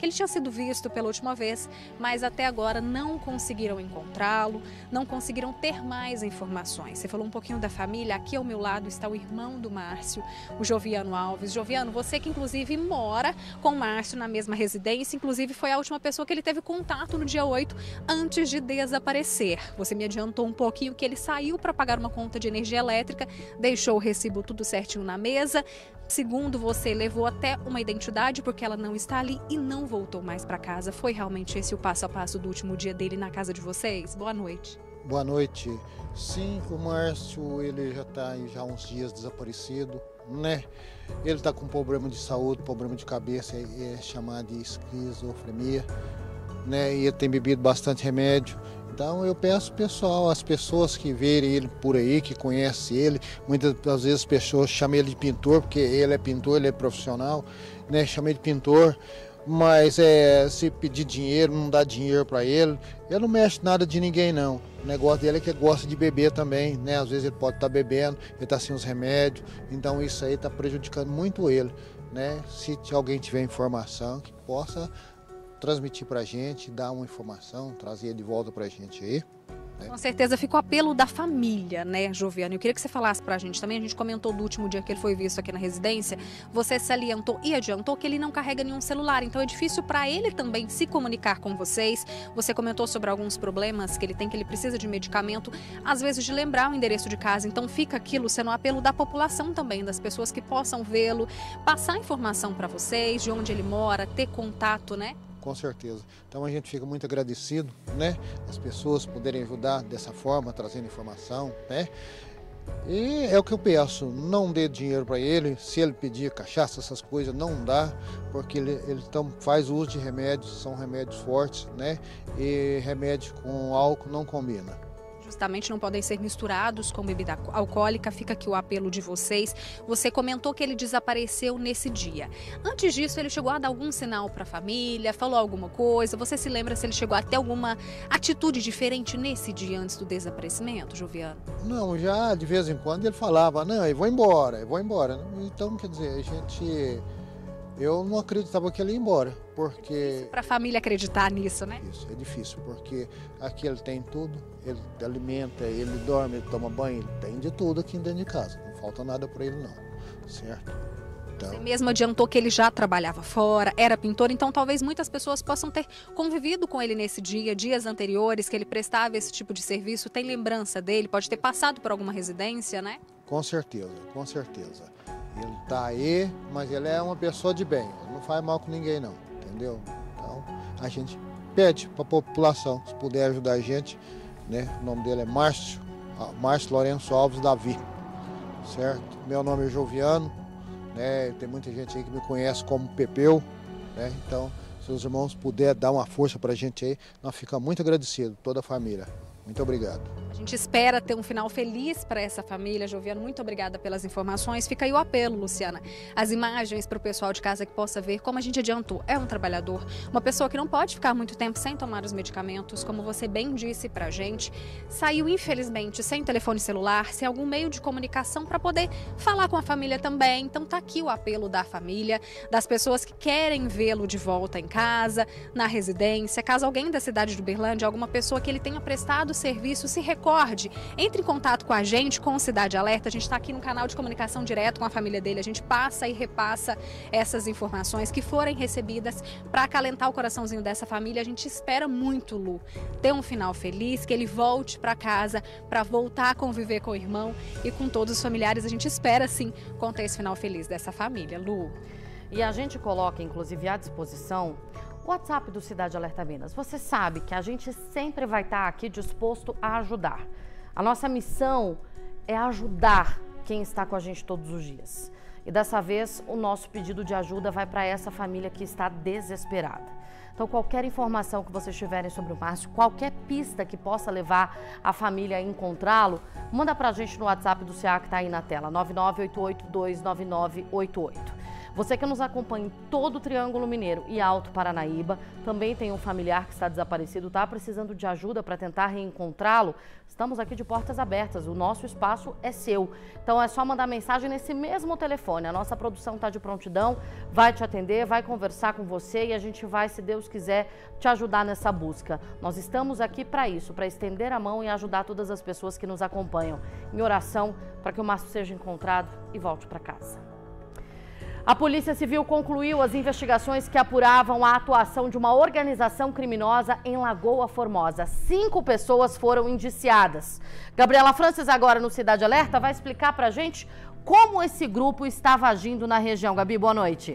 Ele tinha sido visto pela última vez, mas até agora não conseguiram encontrá-lo, não conseguiram ter mais informações. Você falou um pouquinho da família, aqui ao meu lado está o irmão do Márcio, o Joviano Alves. Joviano, você que inclusive mora com o Márcio na mesma residência, inclusive foi a última pessoa que ele teve contato no dia 8, antes de desaparecer. Você me adiantou um pouquinho que ele saiu para pagar uma conta de energia elétrica, deixou o recibo tudo certinho na mesa. Segundo você, levou até uma identidade porque ela não está ali e não voltou mais para casa. Foi realmente esse o passo a passo do último dia dele na casa de vocês? Boa noite. Boa noite. Sim, o Márcio, ele já está já uns dias desaparecido, né? Ele está com problema de saúde, problema de cabeça, é chamado de esquizofrenia, né? E ele tem bebido bastante remédio. Então eu peço pessoal, as pessoas que verem ele por aí, que conhecem ele, muitas das vezes as pessoas chamam ele de pintor, porque ele é pintor, ele é profissional, né? Chamam ele de pintor, mas se pedir dinheiro, não dá dinheiro para ele não mexe nada de ninguém não. O negócio dele é que ele gosta de beber também, né? Às vezes ele pode estar bebendo, ele está sem os remédios, então isso aí está prejudicando muito ele, né? Se alguém tiver informação que possa transmitir para a gente, dar uma informação, trazer de volta para a gente aí. Né? Com certeza fica o apelo da família, né, Joviano? Eu queria que você falasse para a gente também, a gente comentou do último dia que ele foi visto aqui na residência, você salientou e adiantou que ele não carrega nenhum celular, então é difícil para ele também se comunicar com vocês. Você comentou sobre alguns problemas que ele tem, que ele precisa de medicamento, às vezes de lembrar o endereço de casa, então fica aquilo sendo um apelo da população também, das pessoas que possam vê-lo, passar informação para vocês, de onde ele mora, ter contato, né? Com certeza. Então a gente fica muito agradecido, né? As pessoas poderem ajudar dessa forma, trazendo informação, né? E é o que eu peço, não dê dinheiro para ele, se ele pedir cachaça, essas coisas, não dá, porque ele faz uso de remédios, são remédios fortes, né? E remédio com álcool não combina. Justamente não podem ser misturados com bebida alcoólica, fica aqui o apelo de vocês. Você comentou que ele desapareceu nesse dia. Antes disso, ele chegou a dar algum sinal para a família, falou alguma coisa? Você se lembra se ele chegou a ter alguma atitude diferente nesse dia antes do desaparecimento, Joviano? Não, já de vez em quando ele falava, não, eu vou embora. Então, quer dizer, eu não acreditava que ele ia embora, porque... Para a família acreditar nisso, né? Isso, é difícil, porque aqui ele tem tudo, ele alimenta, ele dorme, ele toma banho, ele tem de tudo aqui dentro de casa, não falta nada para ele não, certo? Então... Você mesmo adiantou que ele já trabalhava fora, era pintor, então talvez muitas pessoas possam ter convivido com ele nesse dia, dias anteriores, que ele prestava esse tipo de serviço, tem lembrança dele, pode ter passado por alguma residência, né? Com certeza, com certeza. Ele tá aí, mas ele é uma pessoa de bem, ele não faz mal com ninguém não, entendeu? Então, a gente pede para a população, se puder ajudar a gente, né? O nome dele é Márcio Lourenço Alves Davi, certo? Meu nome é Joviano, né? Tem muita gente aí que me conhece como Pepeu, né? Então, se os irmãos puderem dar uma força para a gente aí, nós ficamos muito agradecidos, toda a família. Muito obrigado. A gente espera ter um final feliz para essa família. Joviano, muito obrigada pelas informações. Fica aí o apelo, Luciana. As imagens para o pessoal de casa que possa ver, como a gente adiantou, é um trabalhador, uma pessoa que não pode ficar muito tempo sem tomar os medicamentos, como você bem disse para a gente. Saiu, infelizmente, sem telefone celular, sem algum meio de comunicação para poder falar com a família também. Então tá aqui o apelo da família, das pessoas que querem vê-lo de volta em casa, na residência. Caso alguém da cidade de Uberlândia, alguma pessoa que ele tenha prestado serviço, se recorde, entre em contato com a gente, com o Cidade Alerta. A gente está aqui no canal de comunicação direto com a família dele, a gente passa e repassa essas informações que forem recebidas para acalentar o coraçãozinho dessa família. A gente espera muito, Lu, ter um final feliz, que ele volte para casa, para voltar a conviver com o irmão e com todos os familiares. A gente espera, sim, contar esse final feliz dessa família, Lu. E a gente coloca, inclusive, à disposição o WhatsApp do Cidade Alerta Minas. Você sabe que a gente sempre vai estar aqui disposto a ajudar. A nossa missão é ajudar quem está com a gente todos os dias. E dessa vez, o nosso pedido de ajuda vai para essa família que está desesperada. Então, qualquer informação que vocês tiverem sobre o Márcio, qualquer pista que possa levar a família a encontrá-lo, manda para a gente no WhatsApp do CA que está aí na tela, 9988-29988. Você que nos acompanha em todo o Triângulo Mineiro e Alto Paranaíba, também tem um familiar que está desaparecido, está precisando de ajuda para tentar reencontrá-lo, estamos aqui de portas abertas, o nosso espaço é seu. Então é só mandar mensagem nesse mesmo telefone, a nossa produção está de prontidão, vai te atender, vai conversar com você e a gente vai, se Deus quiser, te ajudar nessa busca. Nós estamos aqui para isso, para estender a mão e ajudar todas as pessoas que nos acompanham em oração para que o Márcio seja encontrado e volte para casa. A Polícia Civil concluiu as investigações que apuravam a atuação de uma organização criminosa em Lagoa Formosa. 5 pessoas foram indiciadas. Gabriela Francis, agora no Cidade Alerta, vai explicar pra gente como esse grupo estava agindo na região. Gabi, boa noite.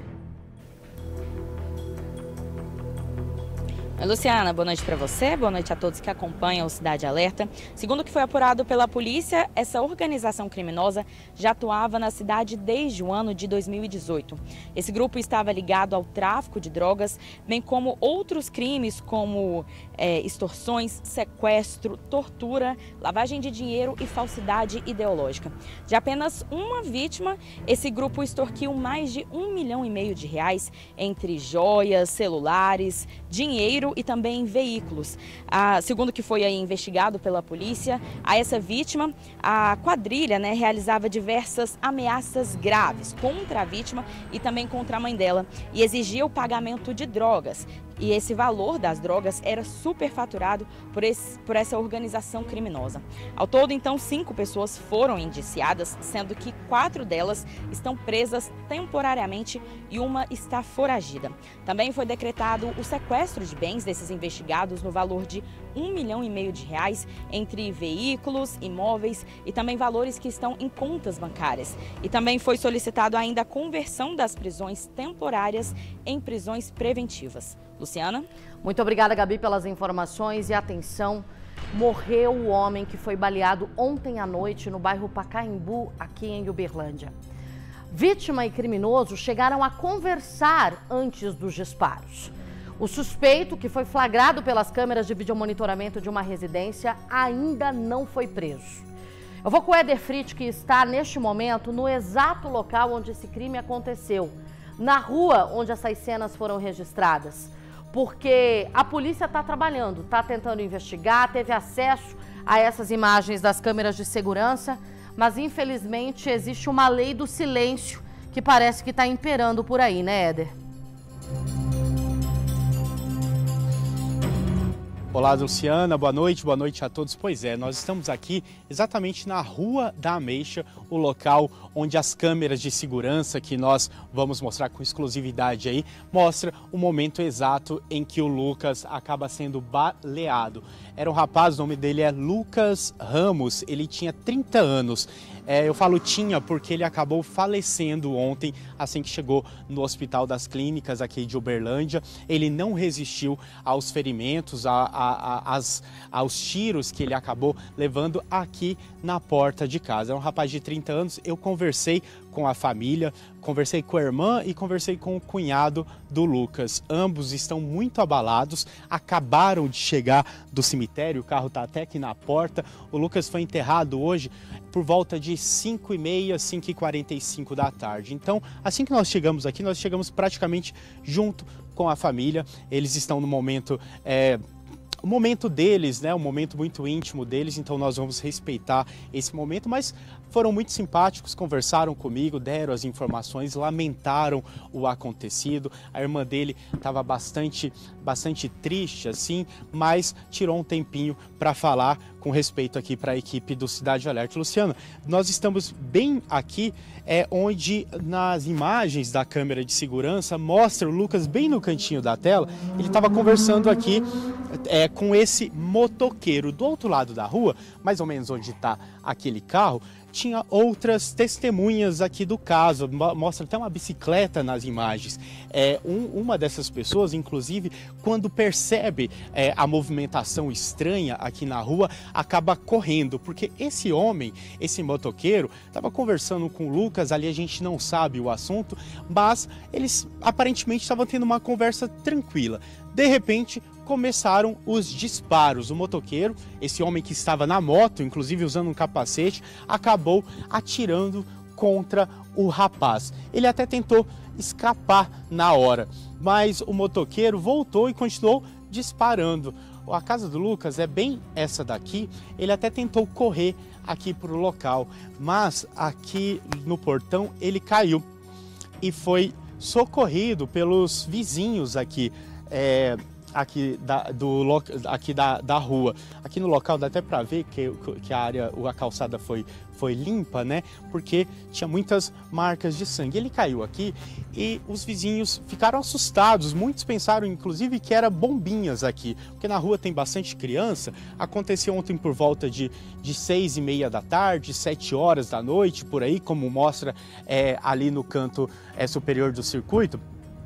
Oi, Luciana, boa noite para você, boa noite a todos que acompanham o Cidade Alerta. Segundo o que foi apurado pela polícia, essa organização criminosa já atuava na cidade desde o ano de 2018. Esse grupo estava ligado ao tráfico de drogas, bem como outros crimes como extorsões, sequestro, tortura, lavagem de dinheiro e falsidade ideológica. De apenas uma vítima, esse grupo extorquiu mais de R$1,5 milhão de reais entre joias, celulares, dinheiro e também veículos. Segundo o que foi aí investigado pela polícia, a essa vítima, a quadrilha realizava diversas ameaças graves contra a vítima e também contra a mãe dela e exigia o pagamento de drogas. E esse valor das drogas era superfaturado por essa organização criminosa. Ao todo, então, 5 pessoas foram indiciadas, sendo que 4 delas estão presas temporariamente e uma está foragida. Também foi decretado o sequestro de bens desses investigados no valor de R$1,5 milhão de reais entre veículos, imóveis e também valores que estão em contas bancárias. E também foi solicitado ainda a conversão das prisões temporárias em prisões preventivas. Luciana? Muito obrigada, Gabi, pelas informações e atenção. Morreu o homem que foi baleado ontem à noite no bairro Pacaembu, aqui em Uberlândia. Vítima e criminoso chegaram a conversar antes dos disparos. O suspeito, que foi flagrado pelas câmeras de videomonitoramento de uma residência, ainda não foi preso. Eu vou com o Éder Frit, que está neste momento no exato local onde esse crime aconteceu, na rua onde essas cenas foram registradas. Porque a polícia está trabalhando, está tentando investigar, teve acesso a essas imagens das câmeras de segurança, mas infelizmente existe uma lei do silêncio que parece que está imperando por aí, né, Éder? Olá, Luciana, boa noite a todos. Pois é, nós estamos aqui exatamente na Rua da Ameixa, o local onde as câmeras de segurança, que nós vamos mostrar com exclusividade aí, mostra o momento exato em que o Lucas acaba sendo baleado. Era um rapaz, o nome dele é Lucas Ramos, ele tinha 30 anos. Eu falo tinha porque ele acabou falecendo ontem, assim que chegou no Hospital das Clínicas aqui de Uberlândia. Ele não resistiu aos ferimentos, aos tiros que ele acabou levando aqui na porta de casa. É um rapaz de 30 anos, eu conversei com a família, conversei com a irmã e conversei com o cunhado do Lucas. Ambos estão muito abalados, acabaram de chegar do cemitério, o carro está até aqui na porta. O Lucas foi enterrado hoje por volta de 5h30, 5h45 da tarde. Então, assim que nós chegamos aqui, nós chegamos praticamente junto com a família. Eles estão no momento... o momento deles, né, um momento muito íntimo deles, então nós vamos respeitar esse momento, mas foram muito simpáticos, conversaram comigo, deram as informações, lamentaram o acontecido. A irmã dele estava bastante triste, assim, mas tirou um tempinho para falar com respeito aqui para a equipe do Cidade Alerta. Luciana, nós estamos bem aqui, onde nas imagens da câmera de segurança mostra o Lucas bem no cantinho da tela. Ele estava conversando aqui com esse motoqueiro. Do outro lado da rua, mais ou menos onde está aquele carro, tinha outras testemunhas aqui do caso, mostra até uma bicicleta nas imagens. Uma dessas pessoas, inclusive, quando percebe a movimentação estranha aqui na rua, acaba correndo, porque esse homem, esse motoqueiro, estava conversando com o Lucas, ali a gente não sabe o assunto, mas eles aparentemente estavam tendo uma conversa tranquila. De repente, começaram os disparos. O motoqueiro, esse homem que estava na moto, inclusive usando um capacete, acabou atirando contra o rapaz. Ele até tentou escapar na hora, mas o motoqueiro voltou e continuou disparando. A casa do Lucas é bem essa daqui, ele até tentou correr aqui para o local, mas aqui no portão ele caiu e foi socorrido pelos vizinhos aqui, da rua. Aqui no local dá até para ver que a calçada foi limpa, né? Porque tinha muitas marcas de sangue. Ele caiu aqui e os vizinhos ficaram assustados. Muitos pensaram, inclusive, que era bombinhas aqui, porque na rua tem bastante criança. Aconteceu ontem por volta de 6h30 da tarde, 7 horas da noite, por aí, como mostra ali no canto superior do circuito.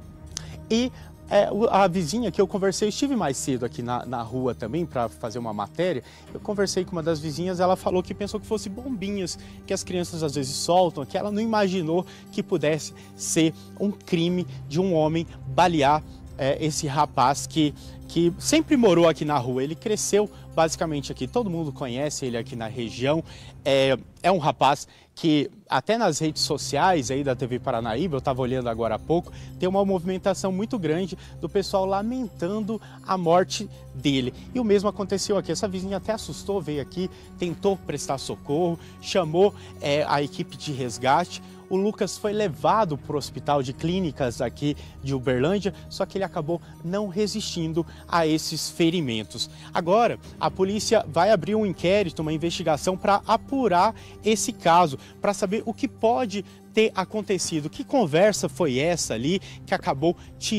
E a vizinha que eu conversei, eu estive mais cedo aqui na rua também para fazer uma matéria, eu conversei com uma das vizinhas, ela falou que pensou que fosse bombinhas que as crianças às vezes soltam, que ela não imaginou que pudesse ser um crime de um homem balear esse rapaz que sempre morou aqui na rua. Ele cresceu basicamente aqui, todo mundo conhece ele aqui na região. É um rapaz que até nas redes sociais aí da TV Paranaíba, eu estava olhando agora há pouco, tem uma movimentação muito grande do pessoal lamentando a morte dele. E o mesmo aconteceu aqui, essa vizinha até assustou, veio aqui, tentou prestar socorro, chamou a equipe de resgate. O Lucas foi levado para o hospital de clínicas aqui de Uberlândia, só que ele acabou não resistindo a esses ferimentos. Agora, a polícia vai abrir um inquérito, uma investigação para apurar esse caso, para saber o que pode ter acontecido. Que conversa foi essa ali que acabou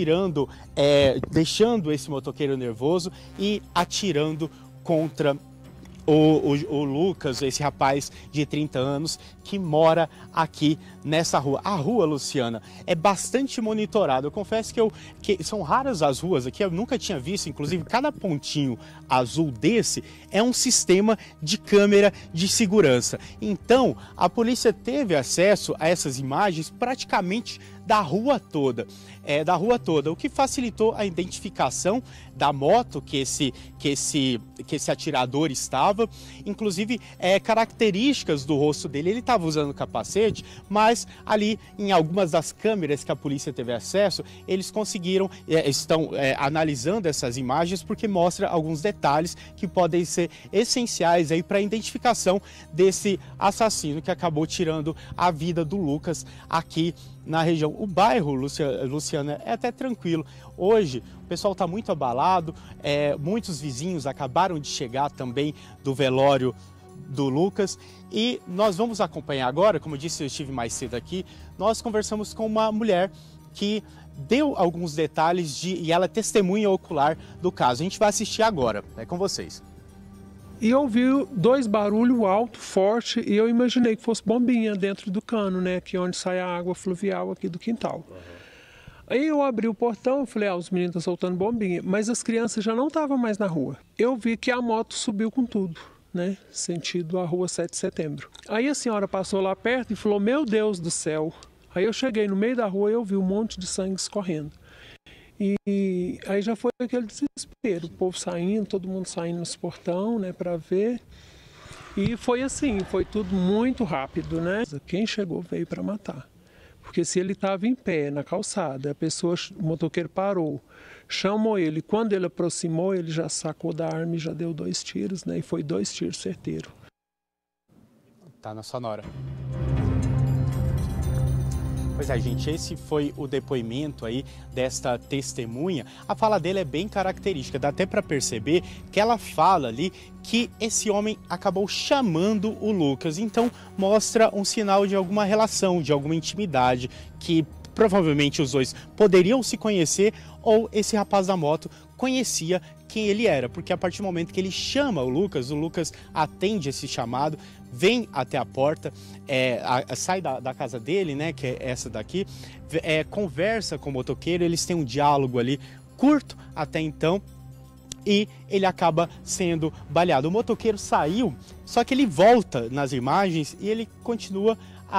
deixando esse motoqueiro nervoso e atirando contra o Lucas, esse rapaz de 30 anos que mora aqui nessa rua. A rua, Luciana, é bastante monitorada. Eu confesso que são raras as ruas aqui, eu nunca tinha visto, inclusive cada pontinho azul desse é um sistema de câmera de segurança. Então, a polícia teve acesso a essas imagens praticamente da rua toda, o que facilitou a identificação da moto que esse atirador estava, inclusive características do rosto dele. Ele estava usando capacete, mas ali em algumas das câmeras que a polícia teve acesso, eles estão analisando essas imagens porque mostra alguns detalhes que podem ser essenciais aí para a identificação desse assassino que acabou tirando a vida do Lucas aqui na região. O bairro, Luciana, é até tranquilo. Hoje o pessoal está muito abalado, muitos vizinhos acabaram de chegar também do velório do Lucas e nós vamos acompanhar agora, como eu disse, eu estive mais cedo aqui, nós conversamos com uma mulher que deu alguns detalhes e ela é testemunha ocular do caso. A gente vai assistir agora, é com vocês. E eu ouvi 2 barulhos alto, forte, e eu imaginei que fosse bombinha dentro do cano, né? Que é onde sai a água fluvial aqui do quintal. Aí eu abri o portão e falei, os meninos estão soltando bombinha. Mas as crianças já não estavam mais na rua. Eu vi que a moto subiu com tudo, né? Sentido a rua 7 de setembro. Aí a senhora passou lá perto e falou, meu Deus do céu. Aí eu cheguei no meio da rua e eu vi um monte de sangue escorrendo. E aí já foi aquele desespero, o povo saindo, todo mundo saindo nos portão, né, para ver. E foi assim, foi tudo muito rápido, né? Quem chegou veio para matar. Porque se ele estava em pé na calçada, o motoqueiro parou, chamou ele. Quando ele aproximou, ele já sacou da arma e já deu 2 tiros, né? E foi 2 tiros certeiros. Tá na sonora. Pois é, gente, esse foi o depoimento aí desta testemunha. A fala dele é bem característica, dá até para perceber que ela fala ali que esse homem acabou chamando o Lucas. Então mostra um sinal de alguma relação, de alguma intimidade, que provavelmente os dois poderiam se conhecer ou esse rapaz da moto conhecia quem ele era, porque a partir do momento que ele chama o Lucas atende esse chamado, vem até a porta, sai da casa dele, né, que é essa daqui, conversa com o motoqueiro, eles têm um diálogo ali curto até então, e ele acaba sendo baleado. O motoqueiro saiu, só que ele volta nas imagens e ele continua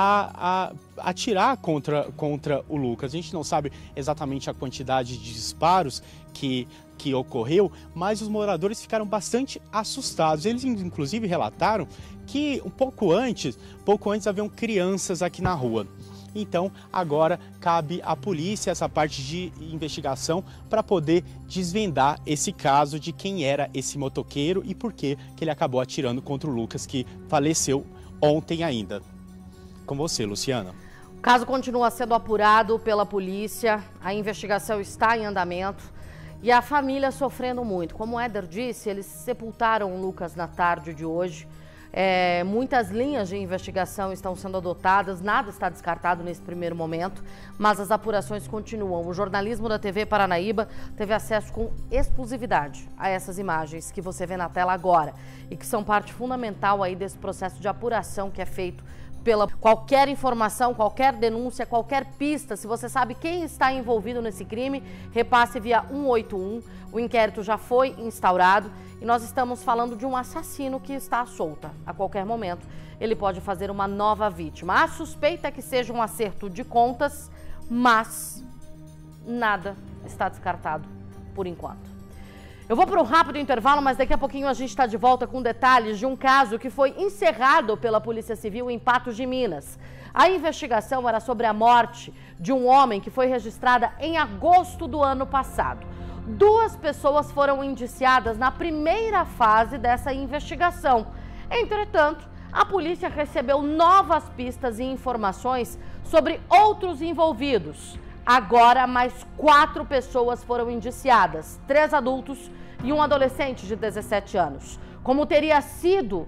a atirar contra o Lucas. A gente não sabe exatamente a quantidade de disparos que ocorreu, mas os moradores ficaram bastante assustados. Eles inclusive relataram que pouco antes haviam crianças aqui na rua. Então agora cabe à polícia essa parte de investigação para poder desvendar esse caso de quem era esse motoqueiro e por que ele acabou atirando contra o Lucas, que faleceu ontem ainda. Com você, Luciana. O caso continua sendo apurado pela polícia, a investigação está em andamento e a família sofrendo muito. Como o Éder disse, eles sepultaram o Lucas na tarde de hoje. Muitas linhas de investigação estão sendo adotadas, nada está descartado nesse primeiro momento, mas as apurações continuam. O jornalismo da TV Paranaíba teve acesso com exclusividade a essas imagens que você vê na tela agora e que são parte fundamental aí desse processo de apuração que é feito pela qualquer informação, qualquer denúncia, qualquer pista. Se você sabe quem está envolvido nesse crime, repasse via 181. O inquérito já foi instaurado e nós estamos falando de um assassino que está à solta. A qualquer momento, ele pode fazer uma nova vítima. A suspeita é que seja um acerto de contas, mas nada está descartado por enquanto. Eu vou para um rápido intervalo, mas daqui a pouquinho a gente está de volta com detalhes de um caso que foi encerrado pela Polícia Civil em Patos de Minas. A investigação era sobre a morte de um homem que foi registrada em agosto do ano passado. 2 pessoas foram indiciadas na primeira fase dessa investigação. Entretanto, a polícia recebeu novas pistas e informações sobre outros envolvidos. Agora, mais 4 pessoas foram indiciadas, 3 adultos e um adolescente de 17 anos. Qual teria sido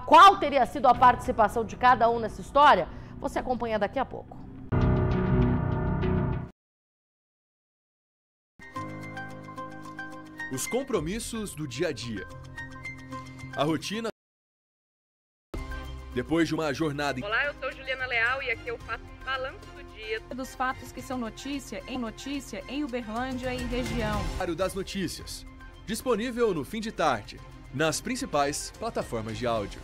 a participação de cada um nessa história? Você acompanha daqui a pouco. Os compromissos do dia a dia. A rotina. Depois de uma jornada... Olá, eu sou Juliana Leal e aqui eu faço o balanço do dia. Dos fatos que são notícia em Uberlândia e região. Das notícias. Disponível no fim de tarde, nas principais plataformas de áudio.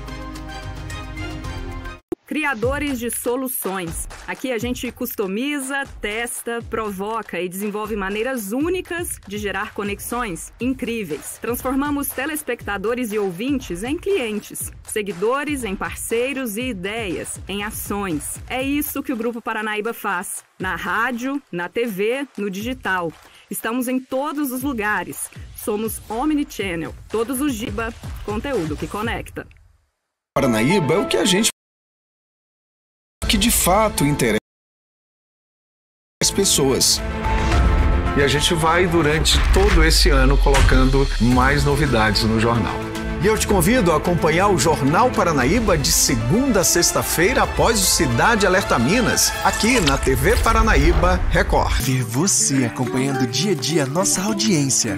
Criadores de soluções. Aqui a gente customiza, testa, provoca e desenvolve maneiras únicas de gerar conexões incríveis. Transformamos telespectadores e ouvintes em clientes, seguidores em parceiros e ideias em ações. É isso que o Grupo Paranaíba faz. Na rádio, na TV, no digital. Estamos em todos os lugares. Somos Omnichannel. Todos os dias, conteúdo que conecta. Paranaíba é o que a gente que de fato interessa as pessoas. E a gente vai durante todo esse ano colocando mais novidades no jornal. E eu te convido a acompanhar o Jornal Paranaíba de segunda a sexta-feira após o Cidade Alerta Minas, aqui na TV Paranaíba Record. Ver você acompanhando dia a dia nossa audiência.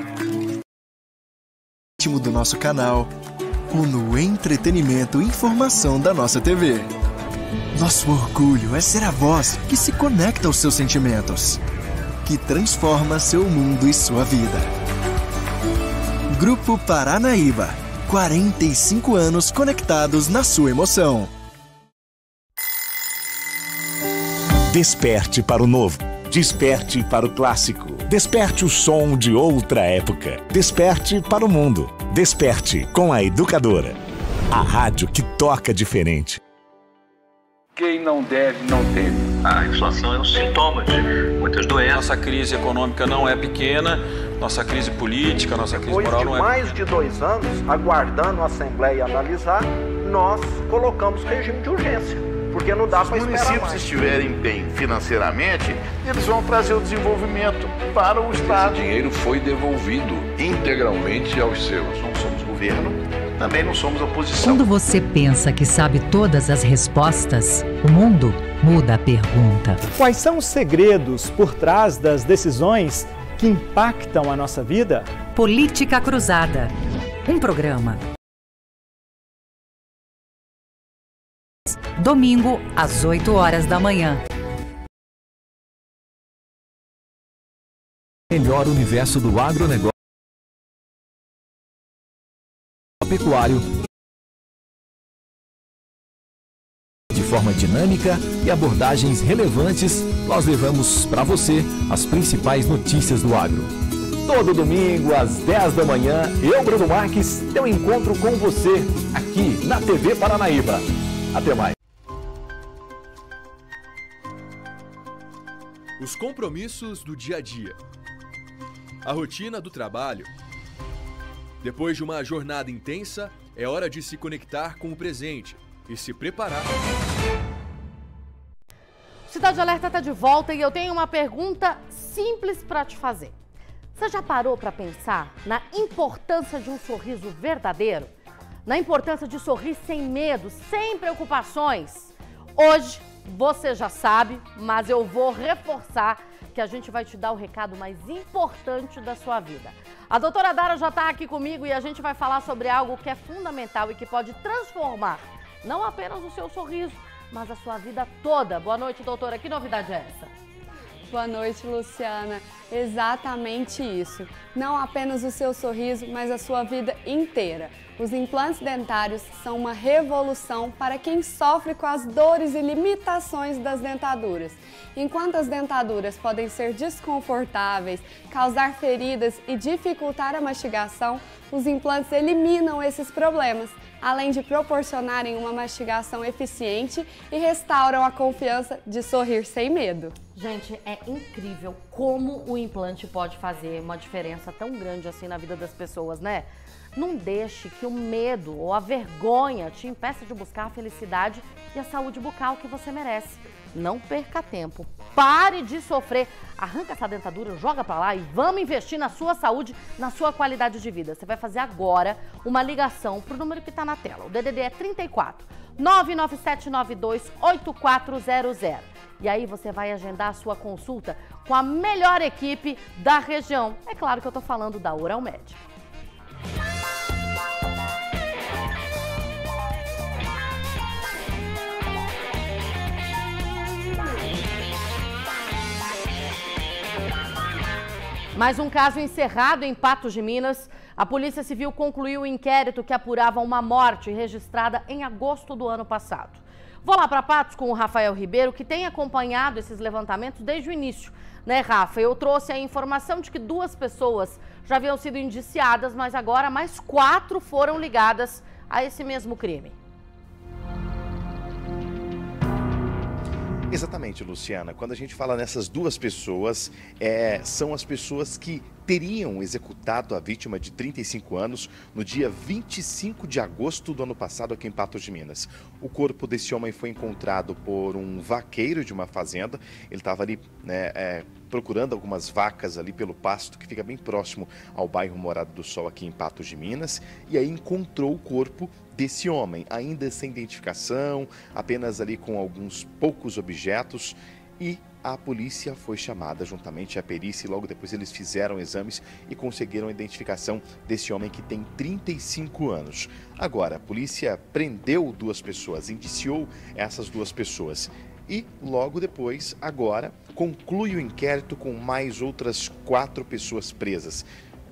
No do nosso canal ou no entretenimento e informação da nossa TV. Nosso orgulho é ser a voz que se conecta aos seus sentimentos, que transforma seu mundo e sua vida. Grupo Paranaíba, 45 anos conectados na sua emoção. Desperte para o novo. Desperte para o clássico. Desperte o som de outra época. Desperte para o mundo. Desperte com a Educadora. A rádio que toca diferente. Quem não deve, não teme. A inflação é um sintoma de muitas doenças. Nossa crise econômica não é pequena, nossa crise política, nossa crise moral não é pequena. Depois de 2 anos, aguardando a Assembleia analisar, nós colocamos regime de urgência, porque não dá para esperar mais. Se os municípios estiverem bem financeiramente, eles vão trazer o desenvolvimento para o Estado. Esse dinheiro foi devolvido integralmente aos seus. Não somos governo, também não somos oposição. Quando você pensa que sabe todas as respostas, o mundo muda a pergunta. Quais são os segredos por trás das decisões que impactam a nossa vida? Política Cruzada. Um programa. Domingo, às 8 horas da manhã. Melhor universo do agronegócio. agropecuário de forma dinâmica e abordagens relevantes, nós levamos para você as principais notícias do agro. Todo domingo, às 10 da manhã, eu, Bruno Marques, eu encontro com você aqui na TV Paranaíba. Até mais. Os compromissos do dia a dia. A rotina do trabalho. Depois de uma jornada intensa, é hora de se conectar com o presente e se preparar. Cidade Alerta está de volta e eu tenho uma pergunta simples para te fazer. Você já parou para pensar na importância de um sorriso verdadeiro? Na importância de sorrir sem medo, sem preocupações? Hoje você já sabe, mas eu vou reforçar que a gente vai te dar o recado mais importante da sua vida. A doutora Dara já está aqui comigo e a gente vai falar sobre algo que é fundamental e que pode transformar não apenas o seu sorriso, mas a sua vida toda. Boa noite, doutora. Que novidade é essa? Boa noite, Luciana. Exatamente isso. Não apenas o seu sorriso, mas a sua vida inteira. Os implantes dentários são uma revolução para quem sofre com as dores e limitações das dentaduras. Enquanto as dentaduras podem ser desconfortáveis, causar feridas e dificultar a mastigação, os implantes eliminam esses problemas, além de proporcionarem uma mastigação eficiente e restauram a confiança de sorrir sem medo. Gente, é incrível como o implante pode fazer uma diferença tão grande assim na vida das pessoas, né? Não deixe que o medo ou a vergonha te impeça de buscar a felicidade e a saúde bucal que você merece. Não perca tempo, pare de sofrer, arranca essa dentadura, joga pra lá e vamos investir na sua saúde, na sua qualidade de vida. Você vai fazer agora uma ligação pro número que tá na tela. O DDD é 34 99792 8400. E aí você vai agendar a sua consulta com a melhor equipe da região. É claro que eu tô falando da Oral Med. Mais um caso encerrado em Patos de Minas. A Polícia Civil concluiu o inquérito que apurava uma morte registrada em agosto do ano passado. Vou lá para Patos com o Rafael Ribeiro, que tem acompanhado esses levantamentos desde o início. Né, Rafa? Eu trouxe a informação de que 2 pessoas já haviam sido indiciadas, mas agora mais 4 foram ligadas a esse mesmo crime. Exatamente, Luciana. Quando a gente fala nessas 2 pessoas, são as pessoas que teriam executado a vítima de 35 anos no dia 25 de agosto do ano passado aqui em Patos de Minas. O corpo desse homem foi encontrado por um vaqueiro de uma fazenda. Ele estava ali, procurando algumas vacas ali pelo pasto que fica bem próximo ao bairro Morada do Sol aqui em Patos de Minas, e aí encontrou o corpo desse homem, ainda sem identificação, apenas ali com alguns poucos objetos, e a polícia foi chamada juntamente à perícia e logo depois eles fizeram exames e conseguiram a identificação desse homem que tem 35 anos. Agora, a polícia prendeu 2 pessoas, indiciou essas 2 pessoas. E logo depois, agora, conclui o inquérito com mais outras 4 pessoas presas.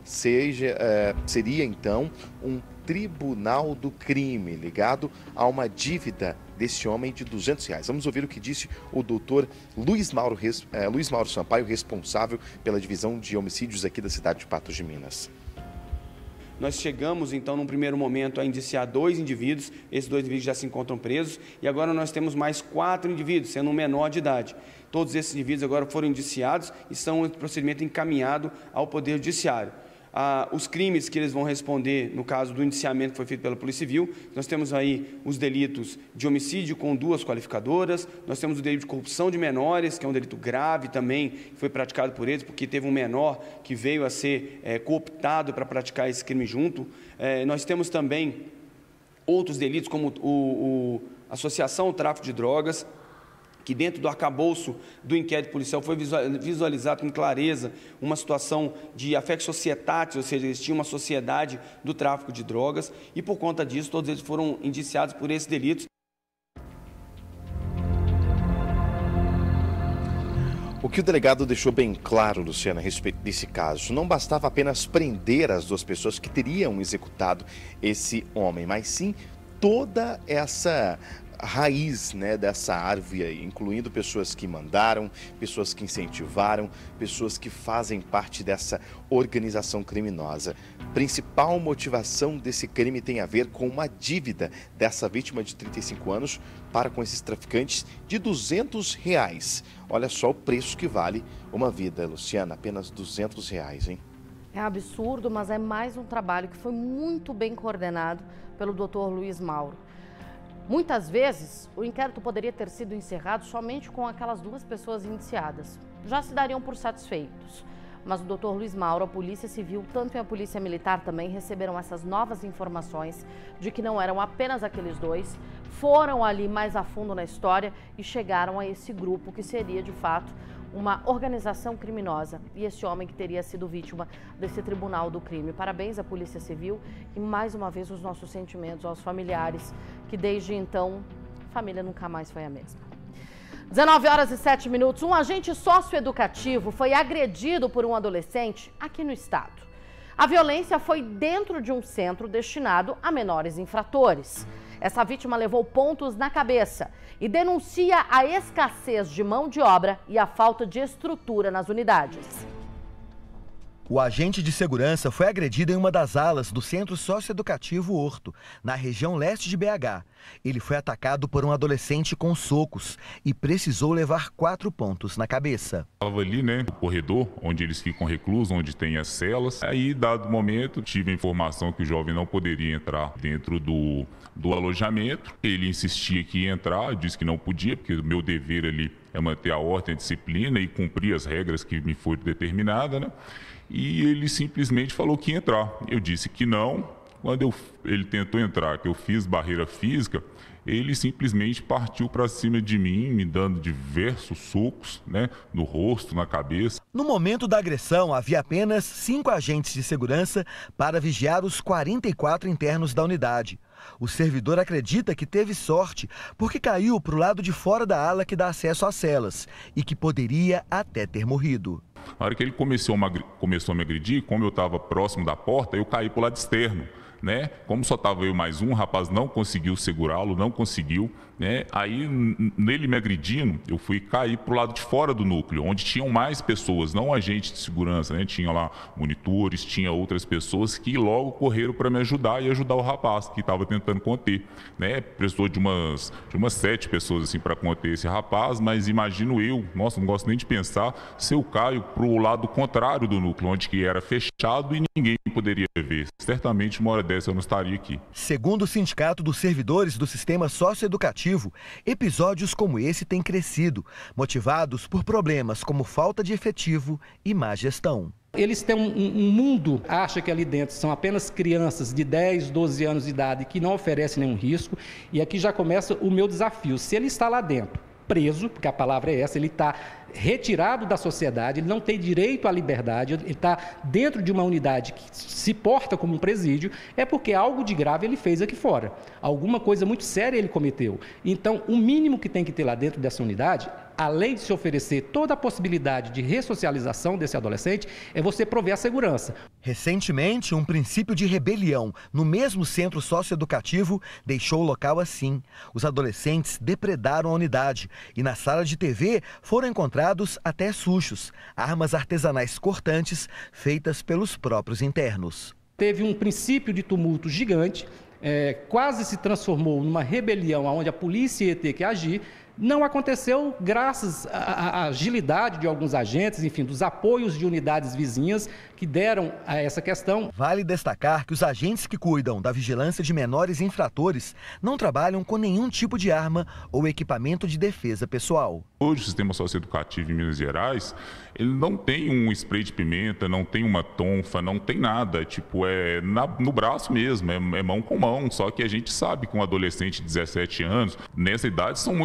Seria então um tribunal do crime ligado a uma dívida desse homem de R$200. Vamos ouvir o que disse o doutor Luiz Mauro Sampaio, responsável pela divisão de homicídios aqui da cidade de Patos de Minas. Nós chegamos, então, num primeiro momento, a indiciar 2 indivíduos. Esses 2 indivíduos já se encontram presos. E agora nós temos mais 4 indivíduos, sendo um menor de idade. Todos esses indivíduos agora foram indiciados e são um procedimento encaminhado ao Poder Judiciário. Os crimes que eles vão responder, no caso do indiciamento que foi feito pela Polícia Civil, nós temos aí os delitos de homicídio com 2 qualificadoras, nós temos o delito de corrupção de menores, que é um delito grave também, que foi praticado por eles, porque teve um menor que veio a ser cooptado para praticar esse crime junto. Nós temos também outros delitos, como associação ao tráfico de drogas, que dentro do arcabouço do inquérito policial foi visualizado com clareza uma situação de affectio societatis, ou seja, existia uma sociedade do tráfico de drogas, e por conta disso todos eles foram indiciados por esses delitos. O que o delegado deixou bem claro, Luciana, a respeito desse caso, não bastava apenas prender as duas pessoas que teriam executado esse homem, mas sim toda essa raiz, né, dessa árvore aí, incluindo pessoas que mandaram, pessoas que incentivaram, pessoas que fazem parte dessa organização criminosa. Principal motivação desse crime tem a ver com uma dívida dessa vítima de 35 anos para com esses traficantes de R$200. Olha só o preço que vale uma vida, Luciana, apenas R$200, hein? É absurdo, mas é mais um trabalho que foi muito bem coordenado pelo Dr. Luiz Mauro. Muitas vezes, o inquérito poderia ter sido encerrado somente com aquelas duas pessoas indiciadas. Já se dariam por satisfeitos. Mas o Dr. Luiz Mauro, a Polícia Civil, tanto e a Polícia Militar também receberam essas novas informações de que não eram apenas aqueles dois, foram ali mais a fundo na história e chegaram a esse grupo que seria, de fato, uma organização criminosa e esse homem que teria sido vítima desse tribunal do crime. Parabéns à Polícia Civil e mais uma vez os nossos sentimentos aos familiares que desde então a família nunca mais foi a mesma. 19h07. Um agente socioeducativo foi agredido por um adolescente aqui no estado. A violência foi dentro de um centro destinado a menores infratores. Essa vítima levou pontos na cabeça e denuncia a escassez de mão de obra e a falta de estrutura nas unidades. O agente de segurança foi agredido em uma das alas do Centro Socioeducativo Horto, na região leste de BH. Ele foi atacado por um adolescente com socos e precisou levar 4 pontos na cabeça. Estava ali, né, no corredor, onde eles ficam reclusos, onde tem as celas. Aí, dado momento, tive a informação que o jovem não poderia entrar dentro do alojamento. Ele insistia que ia entrar, disse que não podia, porque o meu dever ali é manter a ordem, a disciplina e cumprir as regras que me foi determinada, né? E ele simplesmente falou que ia entrar. Eu disse que não. Quando ele tentou entrar, que eu fiz barreira física, ele simplesmente partiu para cima de mim, me dando diversos socos, né, no rosto, na cabeça. No momento da agressão, havia apenas 5 agentes de segurança para vigiar os 44 internos da unidade. O servidor acredita que teve sorte porque caiu para o lado de fora da ala que dá acesso às celas e que poderia até ter morrido. Na hora que ele começou a me agredir, como eu estava próximo da porta, eu caí para o lado externo, né? Como só estava eu mais um, o rapaz não conseguiu segurá-lo, não conseguiu, né? Aí, nele me agredindo, eu fui cair para o lado de fora do núcleo, onde tinham mais pessoas, não agentes de segurança, né? Tinha lá monitores, tinha outras pessoas que logo correram para me ajudar e ajudar o rapaz que estava tentando conter, né? Precisou de umas 7 pessoas assim para conter esse rapaz, mas imagino eu, nossa, não gosto nem de pensar, se eu caio para o lado contrário do núcleo, onde que era fechado e ninguém poderia ver. Certamente uma hora dessa eu não estaria aqui. Segundo o Sindicato dos Servidores do Sistema Socioeducativo, episódios como esse têm crescido, motivados por problemas como falta de efetivo e má gestão. Eles têm um mundo, acha que ali dentro são apenas crianças de 10, 12 anos de idade que não oferecem nenhum risco. E aqui já começa o meu desafio. Se ele está lá dentro, preso, porque a palavra é essa, ele está retirado da sociedade, ele não tem direito à liberdade, ele está dentro de uma unidade que se porta como um presídio, é porque algo de grave ele fez aqui fora. Alguma coisa muito séria ele cometeu. Então, o mínimo que tem que ter lá dentro dessa unidade, além de se oferecer toda a possibilidade de ressocialização desse adolescente, é você prover a segurança. Recentemente, um princípio de rebelião no mesmo centro socioeducativo deixou o local assim. Os adolescentes depredaram a unidade e na sala de TV foram encontrados até suchos, armas artesanais cortantes feitas pelos próprios internos. Teve um princípio de tumulto gigante, quase se transformou numa rebelião onde a polícia ia ter que agir. Não aconteceu graças à agilidade de alguns agentes, enfim, dos apoios de unidades vizinhas que deram a essa questão. Vale destacar que os agentes que cuidam da vigilância de menores infratores não trabalham com nenhum tipo de arma ou equipamento de defesa pessoal. Hoje o sistema socioeducativo em Minas Gerais, ele não tem um spray de pimenta, não tem uma tonfa, não tem nada, tipo, no braço mesmo, é mão com mão, só que a gente sabe que um adolescente de 17 anos, nessa idade, são muito fortes.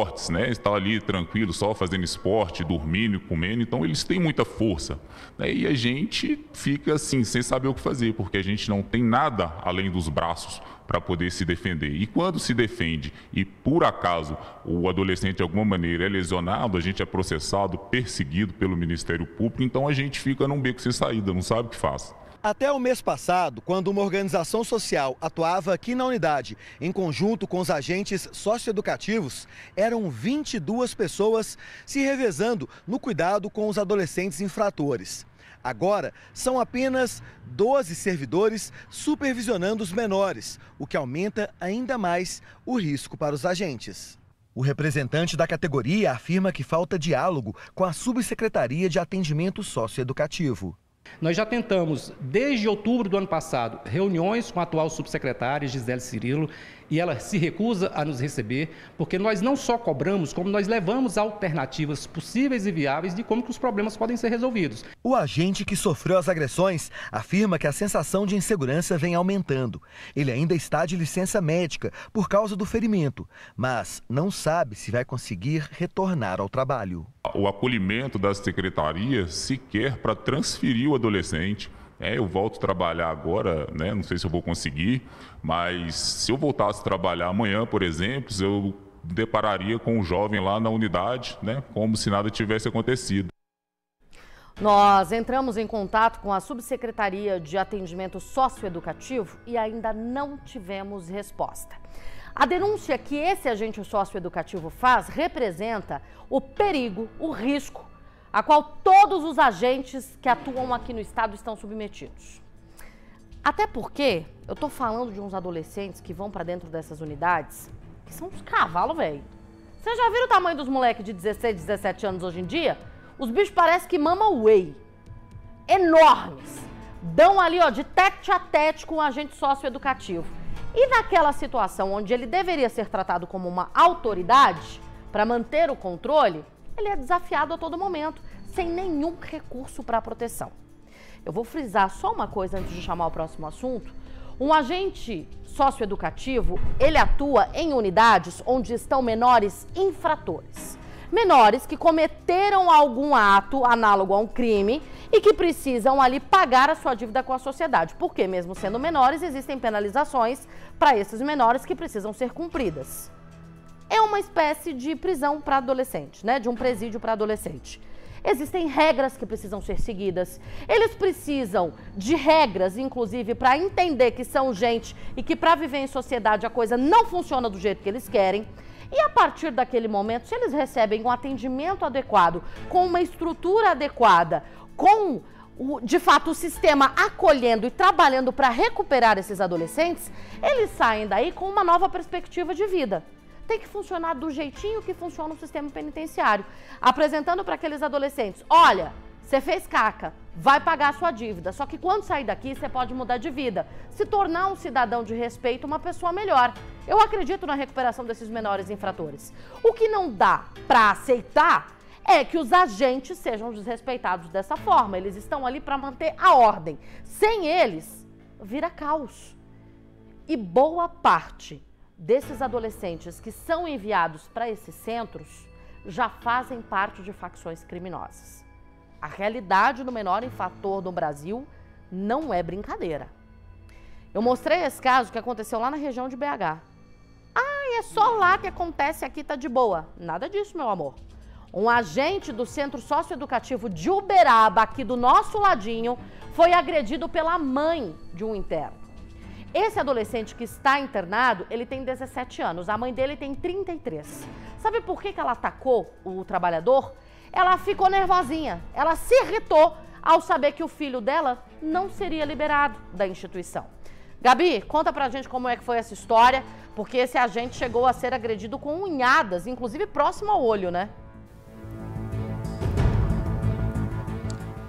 fortes, né? Estão ali tranquilos, só fazendo esporte, dormindo, comendo, então eles têm muita força, né? E a gente fica assim, sem saber o que fazer, porque a gente não tem nada além dos braços para poder se defender. E quando se defende e, por acaso, o adolescente de alguma maneira é lesionado, a gente é processado, perseguido pelo Ministério Público, então a gente fica num beco sem saída, não sabe o que faz. Até o mês passado, quando uma organização social atuava aqui na unidade, em conjunto com os agentes socioeducativos, eram 22 pessoas se revezando no cuidado com os adolescentes infratores. Agora, são apenas 12 servidores supervisionando os menores, o que aumenta ainda mais o risco para os agentes. O representante da categoria afirma que falta diálogo com a Subsecretaria de Atendimento Socioeducativo. Nós já tentamos, desde outubro do ano passado, reuniões com a atual subsecretária Gisele Cirilo, e ela se recusa a nos receber, porque nós não só cobramos, como nós levamos alternativas possíveis e viáveis de como que os problemas podem ser resolvidos. O agente que sofreu as agressões afirma que a sensação de insegurança vem aumentando. Ele ainda está de licença médica por causa do ferimento, mas não sabe se vai conseguir retornar ao trabalho. O acolhimento da secretaria sequer para transferir o adolescente. Eu volto a trabalhar agora, né? Não sei se eu vou conseguir, mas se eu voltasse a trabalhar amanhã, por exemplo, eu me depararia com um jovem lá na unidade, né? Como se nada tivesse acontecido. Nós entramos em contato com a Subsecretaria de Atendimento Socioeducativo e ainda não tivemos resposta. A denúncia que esse agente socioeducativo faz representa o perigo, o risco a qual todos os agentes que atuam aqui no estado estão submetidos. Até porque eu tô falando de uns adolescentes que vão para dentro dessas unidades, que são uns cavalos, velho. Vocês já viram o tamanho dos moleques de 16, 17 anos hoje em dia? Os bichos parecem que mamam whey. Enormes. Dão ali, ó, de tete a tete com o agente socioeducativo. E naquela situação onde ele deveria ser tratado como uma autoridade para manter o controle, ele é desafiado a todo momento, sem nenhum recurso para proteção. Eu vou frisar só uma coisa antes de chamar o próximo assunto. Um agente socioeducativo, ele atua em unidades onde estão menores infratores. Menores que cometeram algum ato análogo a um crime e que precisam ali pagar a sua dívida com a sociedade. Porque mesmo sendo menores, existem penalizações para esses menores que precisam ser cumpridas. É uma espécie de prisão para adolescente, né? De um presídio para adolescente. Existem regras que precisam ser seguidas. Eles precisam de regras, inclusive, para entender que são gente e que para viver em sociedade a coisa não funciona do jeito que eles querem. E a partir daquele momento, se eles recebem um atendimento adequado, com uma estrutura adequada, com, de fato, o sistema acolhendo e trabalhando para recuperar esses adolescentes, eles saem daí com uma nova perspectiva de vida. Tem que funcionar do jeitinho que funciona o sistema penitenciário, apresentando para aqueles adolescentes, olha, você fez caca, vai pagar a sua dívida, só que quando sair daqui você pode mudar de vida, se tornar um cidadão de respeito, uma pessoa melhor. Eu acredito na recuperação desses menores infratores. O que não dá para aceitar é que os agentes sejam desrespeitados dessa forma, eles estão ali para manter a ordem. Sem eles, vira caos. E boa parte desses adolescentes que são enviados para esses centros já fazem parte de facções criminosas. A realidade do menor infrator no Brasil não é brincadeira. Eu mostrei esse caso que aconteceu lá na região de BH. Ah, é só lá que acontece, aqui tá de boa. Nada disso, meu amor. Um agente do Centro Socioeducativo de Uberaba, aqui do nosso ladinho, foi agredido pela mãe de um interno. Esse adolescente que está internado, ele tem 17 anos, a mãe dele tem 33. Sabe por que ela atacou o trabalhador? Ela ficou nervosinha, ela se irritou ao saber que o filho dela não seria liberado da instituição. Gabi, conta pra gente como é que foi essa história, porque esse agente chegou a ser agredido com unhadas, inclusive próximo ao olho, né?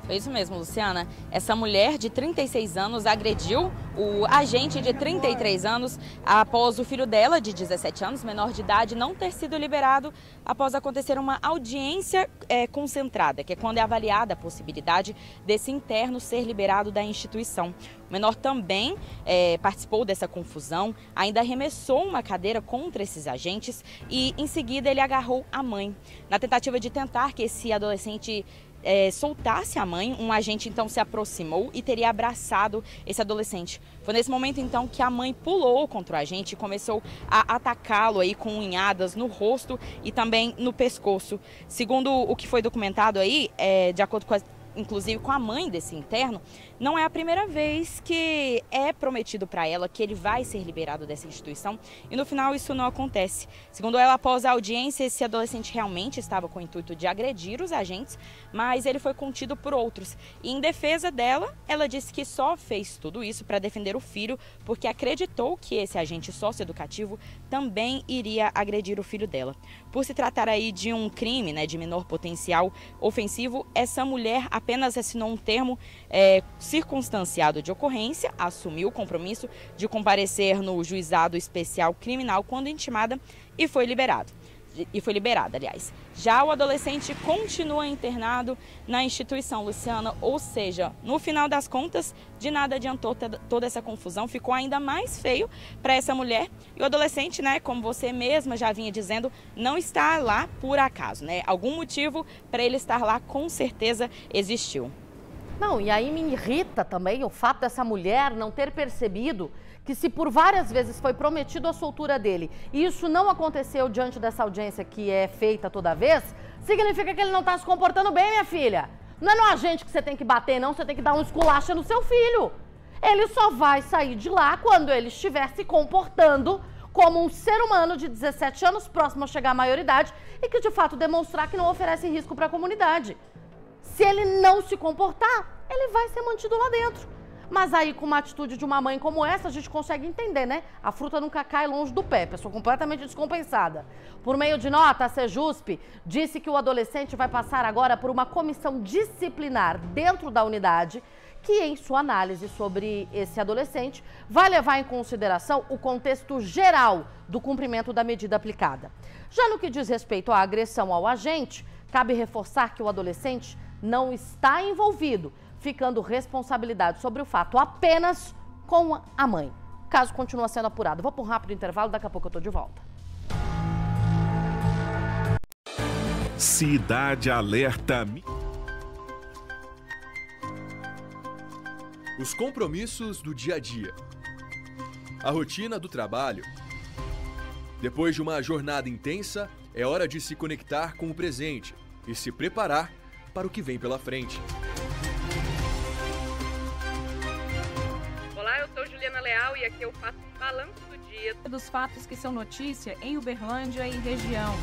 Foi isso mesmo, Luciana. Essa mulher de 36 anos agrediu o agente de 33 anos após o filho dela, de 17 anos, menor de idade, não ter sido liberado após acontecer uma audiência concentrada, que é quando é avaliada a possibilidade desse interno ser liberado da instituição. O menor também participou dessa confusão, ainda arremessou uma cadeira contra esses agentes e, em seguida, ele agarrou a mãe. Na tentativa de tentar que esse adolescente soltasse a mãe, um agente então se aproximou e teria abraçado esse adolescente. Foi nesse momento então que a mãe pulou contra o agente e começou a atacá-lo aí com unhadas no rosto e também no pescoço. Segundo o que foi documentado aí, de acordo com inclusive com a mãe desse interno, não é a primeira vez que é prometido para ela que ele vai ser liberado dessa instituição e no final isso não acontece. Segundo ela, após a audiência, esse adolescente realmente estava com o intuito de agredir os agentes, mas ele foi contido por outros. E em defesa dela, ela disse que só fez tudo isso para defender o filho porque acreditou que esse agente socioeducativo também iria agredir o filho dela. Por se tratar aí de um crime, de menor potencial ofensivo, essa mulher apenas assinou um termo circunstanciado de ocorrência, assumiu o compromisso de comparecer no juizado especial criminal quando intimada e foi liberada, aliás. Já o adolescente continua internado na instituição, Luciana, ou seja, no final das contas, de nada adiantou toda essa confusão, ficou ainda mais feio para essa mulher. E o adolescente, como você mesma já vinha dizendo, não está lá por acaso, Algum motivo para ele estar lá com certeza existiu. Não, e aí me irrita também o fato dessa mulher não ter percebido que se por várias vezes foi prometido a soltura dele e isso não aconteceu diante dessa audiência que é feita toda vez, significa que ele não está se comportando bem, minha filha. Não é no agente que você tem que bater, não, você tem que dar um esculacho no seu filho. Ele só vai sair de lá quando ele estiver se comportando como um ser humano de 17 anos, próximo a chegar à maioridade e que de fato demonstrar que não oferece risco para a comunidade. Se ele não se comportar, ele vai ser mantido lá dentro. Mas aí, com uma atitude de uma mãe como essa, a gente consegue entender, A fruta nunca cai longe do pé, pessoa completamente descompensada. Por meio de nota, a Sejusp disse que o adolescente vai passar agora por uma comissão disciplinar dentro da unidade, que em sua análise sobre esse adolescente vai levar em consideração o contexto geral do cumprimento da medida aplicada. Já no que diz respeito à agressão ao agente, cabe reforçar que o adolescente não está envolvido, ficando responsabilidade sobre o fato apenas com a mãe. O caso continua sendo apurado. Vou para um rápido intervalo, daqui a pouco eu estou de volta. Cidade Alerta. Os compromissos do dia a dia. A rotina do trabalho. Depois de uma jornada intensa, é hora de se conectar com o presente e se preparar para o que vem pela frente. Olá, eu sou Juliana Leal e aqui eu faço o balanço do dia dos fatos que são notícia em Uberlândia e região.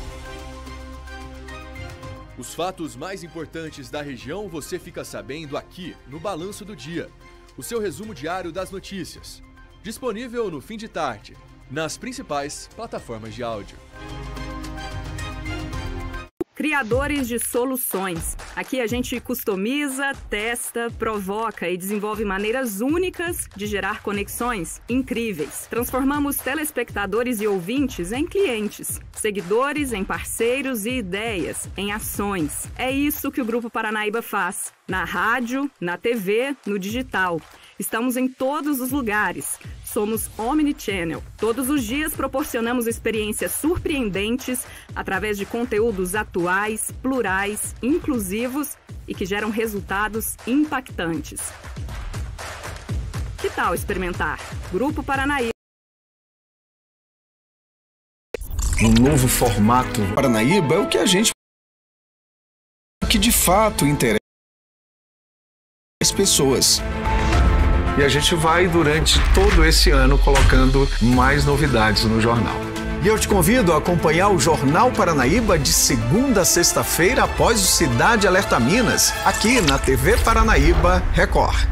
Os fatos mais importantes da região você fica sabendo aqui no Balanço do Dia, o seu resumo diário das notícias. Disponível no fim de tarde, nas principais plataformas de áudio. Criadores de soluções. Aqui a gente customiza, testa, provoca e desenvolve maneiras únicas de gerar conexões incríveis. Transformamos telespectadores e ouvintes em clientes, seguidores em parceiros e ideias em ações. É isso que o Grupo Paranaíba faz. Na rádio, na TV, no digital. Estamos em todos os lugares. Somos Omnichannel. Todos os dias proporcionamos experiências surpreendentes através de conteúdos atuais, plurais, inclusivos e que geram resultados impactantes. Que tal experimentar? Grupo Paranaíba. Um novo formato. Paranaíba é o que a gente que de fato interessa as pessoas. E a gente vai, durante todo esse ano, colocando mais novidades no jornal. E eu te convido a acompanhar o Jornal Paranaíba de segunda a sexta-feira após o Cidade Alerta Minas, aqui na TV Paranaíba Record.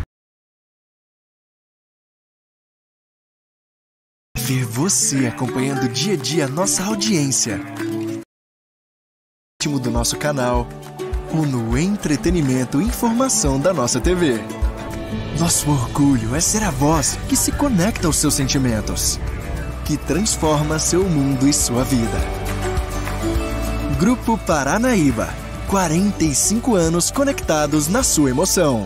Ver você acompanhando dia a dia a nossa audiência. Do nosso canal, no entretenimento e informação da nossa TV. Nosso orgulho é ser a voz que se conecta aos seus sentimentos, que transforma seu mundo e sua vida. Grupo Paranaíba, 45 anos conectados na sua emoção.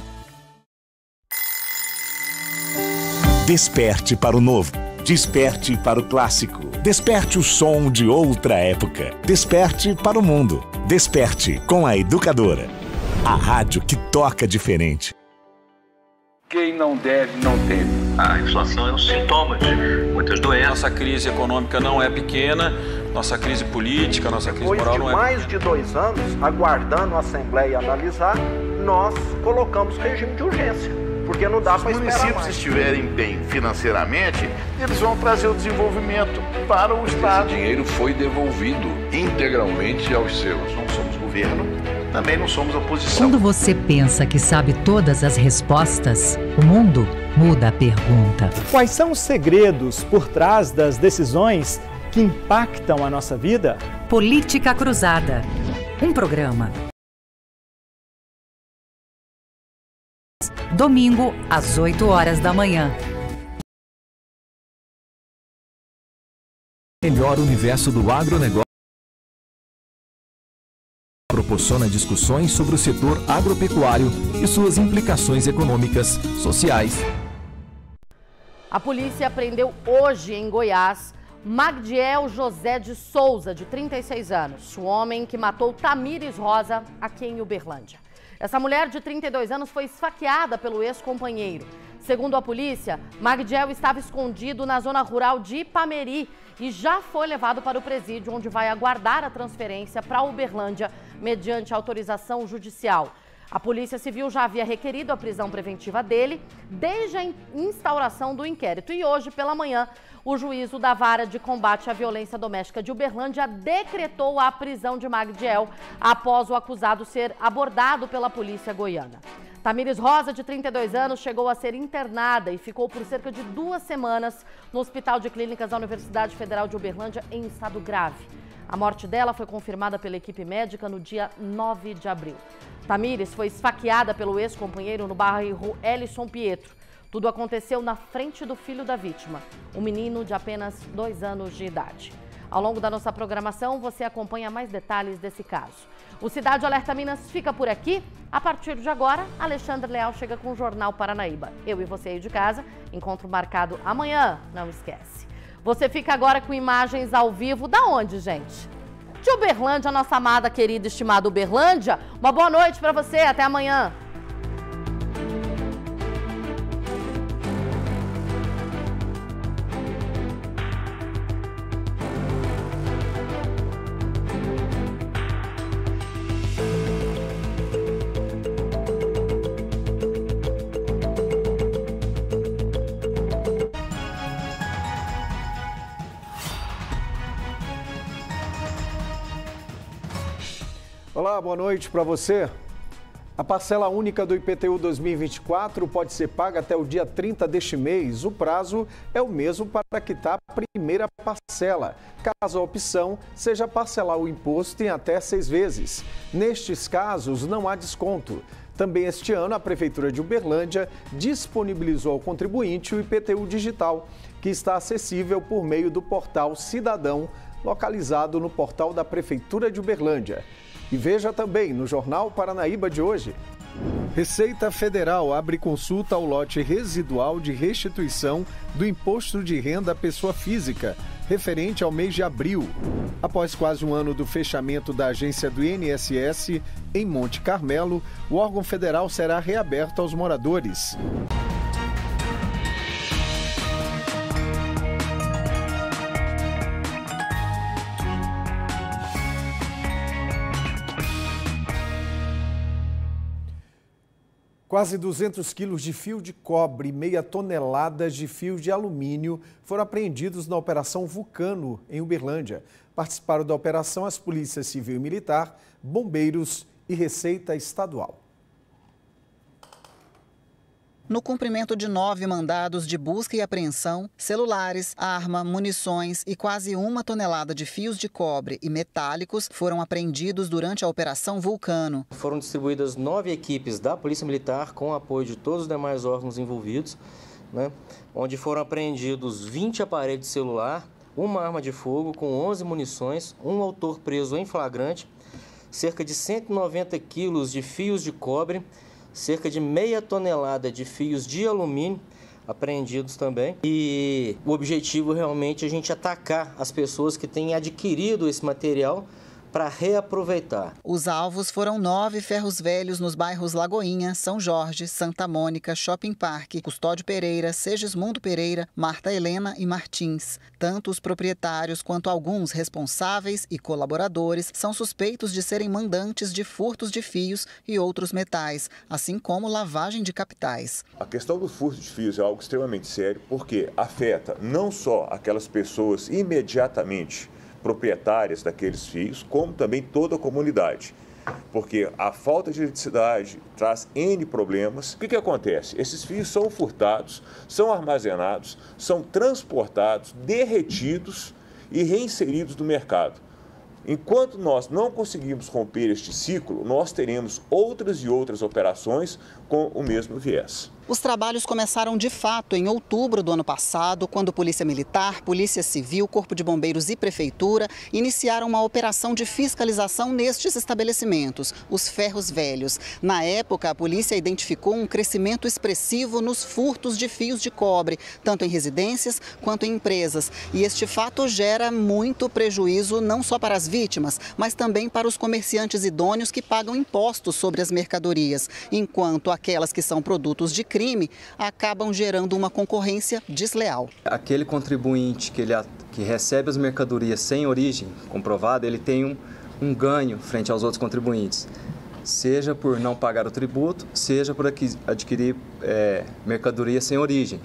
Desperte para o novo. Desperte para o clássico. Desperte o som de outra época. Desperte para o mundo. Desperte com a Educadora. A rádio que toca diferente. Quem não deve, não teme. A inflação é um sintoma de muitas doenças. Nossa crise econômica não é pequena, nossa crise política, nossa crise moral não é pequena. Depois de mais de 2 anos, aguardando a Assembleia analisar, nós colocamos regime de urgência, porque não dá para esperar mais. Se os municípios estiverem bem financeiramente, eles vão trazer o desenvolvimento para o Estado. Esse dinheiro foi devolvido integralmente aos seus. Não somos governo, também não somos oposição. Quando você pensa que sabe todas as respostas, o mundo muda a pergunta. Quais são os segredos por trás das decisões que impactam a nossa vida? Política Cruzada. Um programa. Domingo, às 8 horas da manhã. Melhor universo do agronegócio. Proporciona discussões sobre o setor agropecuário e suas implicações econômicas, sociais. A polícia prendeu hoje em Goiás Magdiel José de Souza, de 36 anos, o homem que matou Tamires Rosa aqui em Uberlândia. Essa mulher de 32 anos foi esfaqueada pelo ex-companheiro. Segundo a polícia, Magdiel estava escondido na zona rural de Ipameri e já foi levado para o presídio, onde vai aguardar a transferência para Uberlândia mediante autorização judicial. A Polícia Civil já havia requerido a prisão preventiva dele desde a instauração do inquérito. E hoje, pela manhã, o juízo da Vara de Combate à Violência Doméstica de Uberlândia decretou a prisão de Magdiel após o acusado ser abordado pela polícia goiana. Tamires Rosa, de 32 anos, chegou a ser internada e ficou por cerca de 2 semanas no Hospital de Clínicas da Universidade Federal de Uberlândia em estado grave. A morte dela foi confirmada pela equipe médica no dia 9 de abril. Tamires foi esfaqueada pelo ex-companheiro no bairro Elison Pietro. Tudo aconteceu na frente do filho da vítima, um menino de apenas 2 anos de idade. Ao longo da nossa programação, você acompanha mais detalhes desse caso. O Cidade Alerta Minas fica por aqui. A partir de agora, Alexandre Leal chega com o Jornal Paranaíba. Eu e você aí de casa, encontro marcado amanhã, não esquece. Você fica agora com imagens ao vivo. Da onde, gente? De Uberlândia, nossa amada, querida, estimada Uberlândia. Uma boa noite para você, até amanhã. Olá, boa noite para você. A parcela única do IPTU 2024 pode ser paga até o dia 30 deste mês. O prazo é o mesmo para quitar a primeira parcela, caso a opção seja parcelar o imposto em até 6 vezes. Nestes casos, não há desconto. Também este ano, a Prefeitura de Uberlândia disponibilizou ao contribuinte o IPTU digital, que está acessível por meio do portal Cidadão, localizado no portal da Prefeitura de Uberlândia. E veja também no Jornal Paranaíba de hoje. Receita Federal abre consulta ao lote residual de restituição do Imposto de Renda à Pessoa Física, referente ao mês de abril. Após quase um ano do fechamento da agência do INSS em Monte Carmelo, o órgão federal será reaberto aos moradores. Quase 200 quilos de fio de cobre e meia tonelada de fio de alumínio foram apreendidos na Operação Vulcano, em Uberlândia. Participaram da operação as polícias civil e militar, bombeiros e Receita Estadual. no cumprimento de 9 mandados de busca e apreensão, celulares, arma, munições e quase 1 tonelada de fios de cobre e metálicos foram apreendidos durante a Operação Vulcano. Foram distribuídas 9 equipes da Polícia Militar com o apoio de todos os demais órgãos envolvidos, onde foram apreendidos 20 aparelhos de celular, 1 arma de fogo com 11 munições, 1 autor preso em flagrante, cerca de 190 quilos de fios de cobre, cerca de meia tonelada de fios de alumínio apreendidos também. E o objetivo realmente é a gente atacar as pessoas que têm adquirido esse material para reaproveitar. Os alvos foram 9 ferros velhos nos bairros Lagoinha, São Jorge, Santa Mônica, Shopping Parque, Custódio Pereira, Segismundo Pereira, Marta Helena e Martins. Tanto os proprietários quanto alguns responsáveis e colaboradores são suspeitos de serem mandantes de furtos de fios e outros metais, assim como lavagem de capitais. A questão do furto de fios é algo extremamente sério, porque afeta não só aquelas pessoas imediatamente proprietárias daqueles fios, como também toda a comunidade. Porque a falta de eletricidade traz N problemas. O que acontece? Esses fios são furtados, são armazenados, são transportados, derretidos e reinseridos no mercado. Enquanto nós não conseguirmos romper este ciclo, nós teremos outras e outras operações com o mesmo viés. Os trabalhos começaram de fato em outubro do ano passado, quando Polícia Militar, Polícia Civil, Corpo de Bombeiros e Prefeitura iniciaram uma operação de fiscalização nestes estabelecimentos, os ferros velhos. Na época, a polícia identificou um crescimento expressivo nos furtos de fios de cobre, tanto em residências quanto em empresas. E este fato gera muito prejuízo não só para as vítimas, mas também para os comerciantes idôneos que pagam impostos sobre as mercadorias, enquanto aquelas que são produtos de crime acabam gerando uma concorrência desleal. Aquele contribuinte que recebe as mercadorias sem origem comprovada, ele tem um ganho frente aos outros contribuintes, seja por não pagar o tributo, seja por adquirir mercadoria sem origem.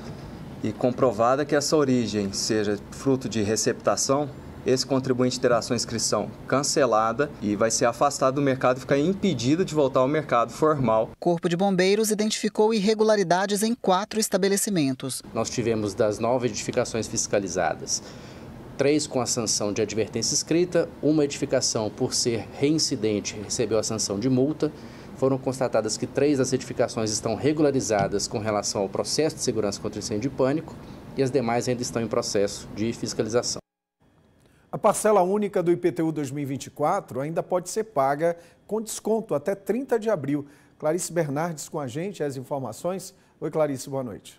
E comprovada que essa origem seja fruto de receptação, esse contribuinte terá sua inscrição cancelada e vai ser afastado do mercado e ficar impedido de voltar ao mercado formal. O Corpo de Bombeiros identificou irregularidades em 4 estabelecimentos. Nós tivemos das 9 edificações fiscalizadas, 3 com a sanção de advertência escrita, 1 edificação por ser reincidente recebeu a sanção de multa. Foram constatadas que 3 das edificações estão regularizadas com relação ao processo de segurança contra incêndio e pânico e as demais ainda estão em processo de fiscalização. A parcela única do IPTU 2024 ainda pode ser paga com desconto até 30 de abril. Clarice Bernardes com a gente, as informações. Oi, Clarice, boa noite.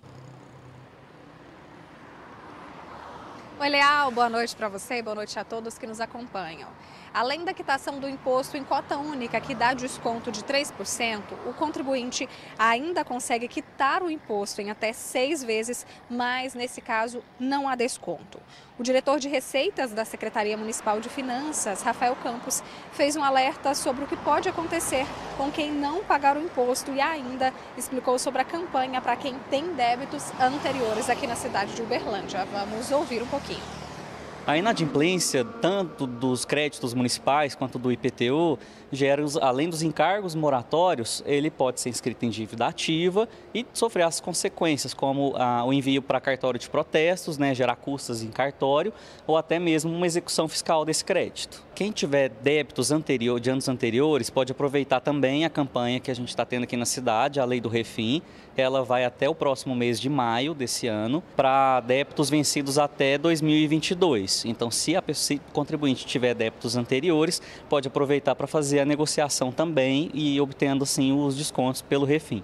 Oi, Leal, boa noite para você e boa noite a todos que nos acompanham. Além da quitação do imposto em cota única, que dá desconto de 3%, o contribuinte ainda consegue quitar o imposto em até 6 vezes, mas nesse caso não há desconto. O diretor de Receitas da Secretaria Municipal de Finanças, Rafael Campos, fez um alerta sobre o que pode acontecer com quem não pagar o imposto e ainda explicou sobre a campanha para quem tem débitos anteriores aqui na cidade de Uberlândia. Vamos ouvir um pouquinho. A inadimplência, tanto dos créditos municipais quanto do IPTU, gera, além dos encargos moratórios, ele pode ser inscrito em dívida ativa e sofrer as consequências, como o envio para cartório de protestos, gerar custas em cartório, ou até mesmo uma execução fiscal desse crédito. Quem tiver débitos de anos anteriores pode aproveitar também a campanha que a gente está tendo aqui na cidade, a Lei do Refim. Ela vai até o próximo mês de maio desse ano, para débitos vencidos até 2022. Então, se o contribuinte tiver débitos anteriores, pode aproveitar para fazer a negociação também e obtendo, assim, os descontos pelo Refim.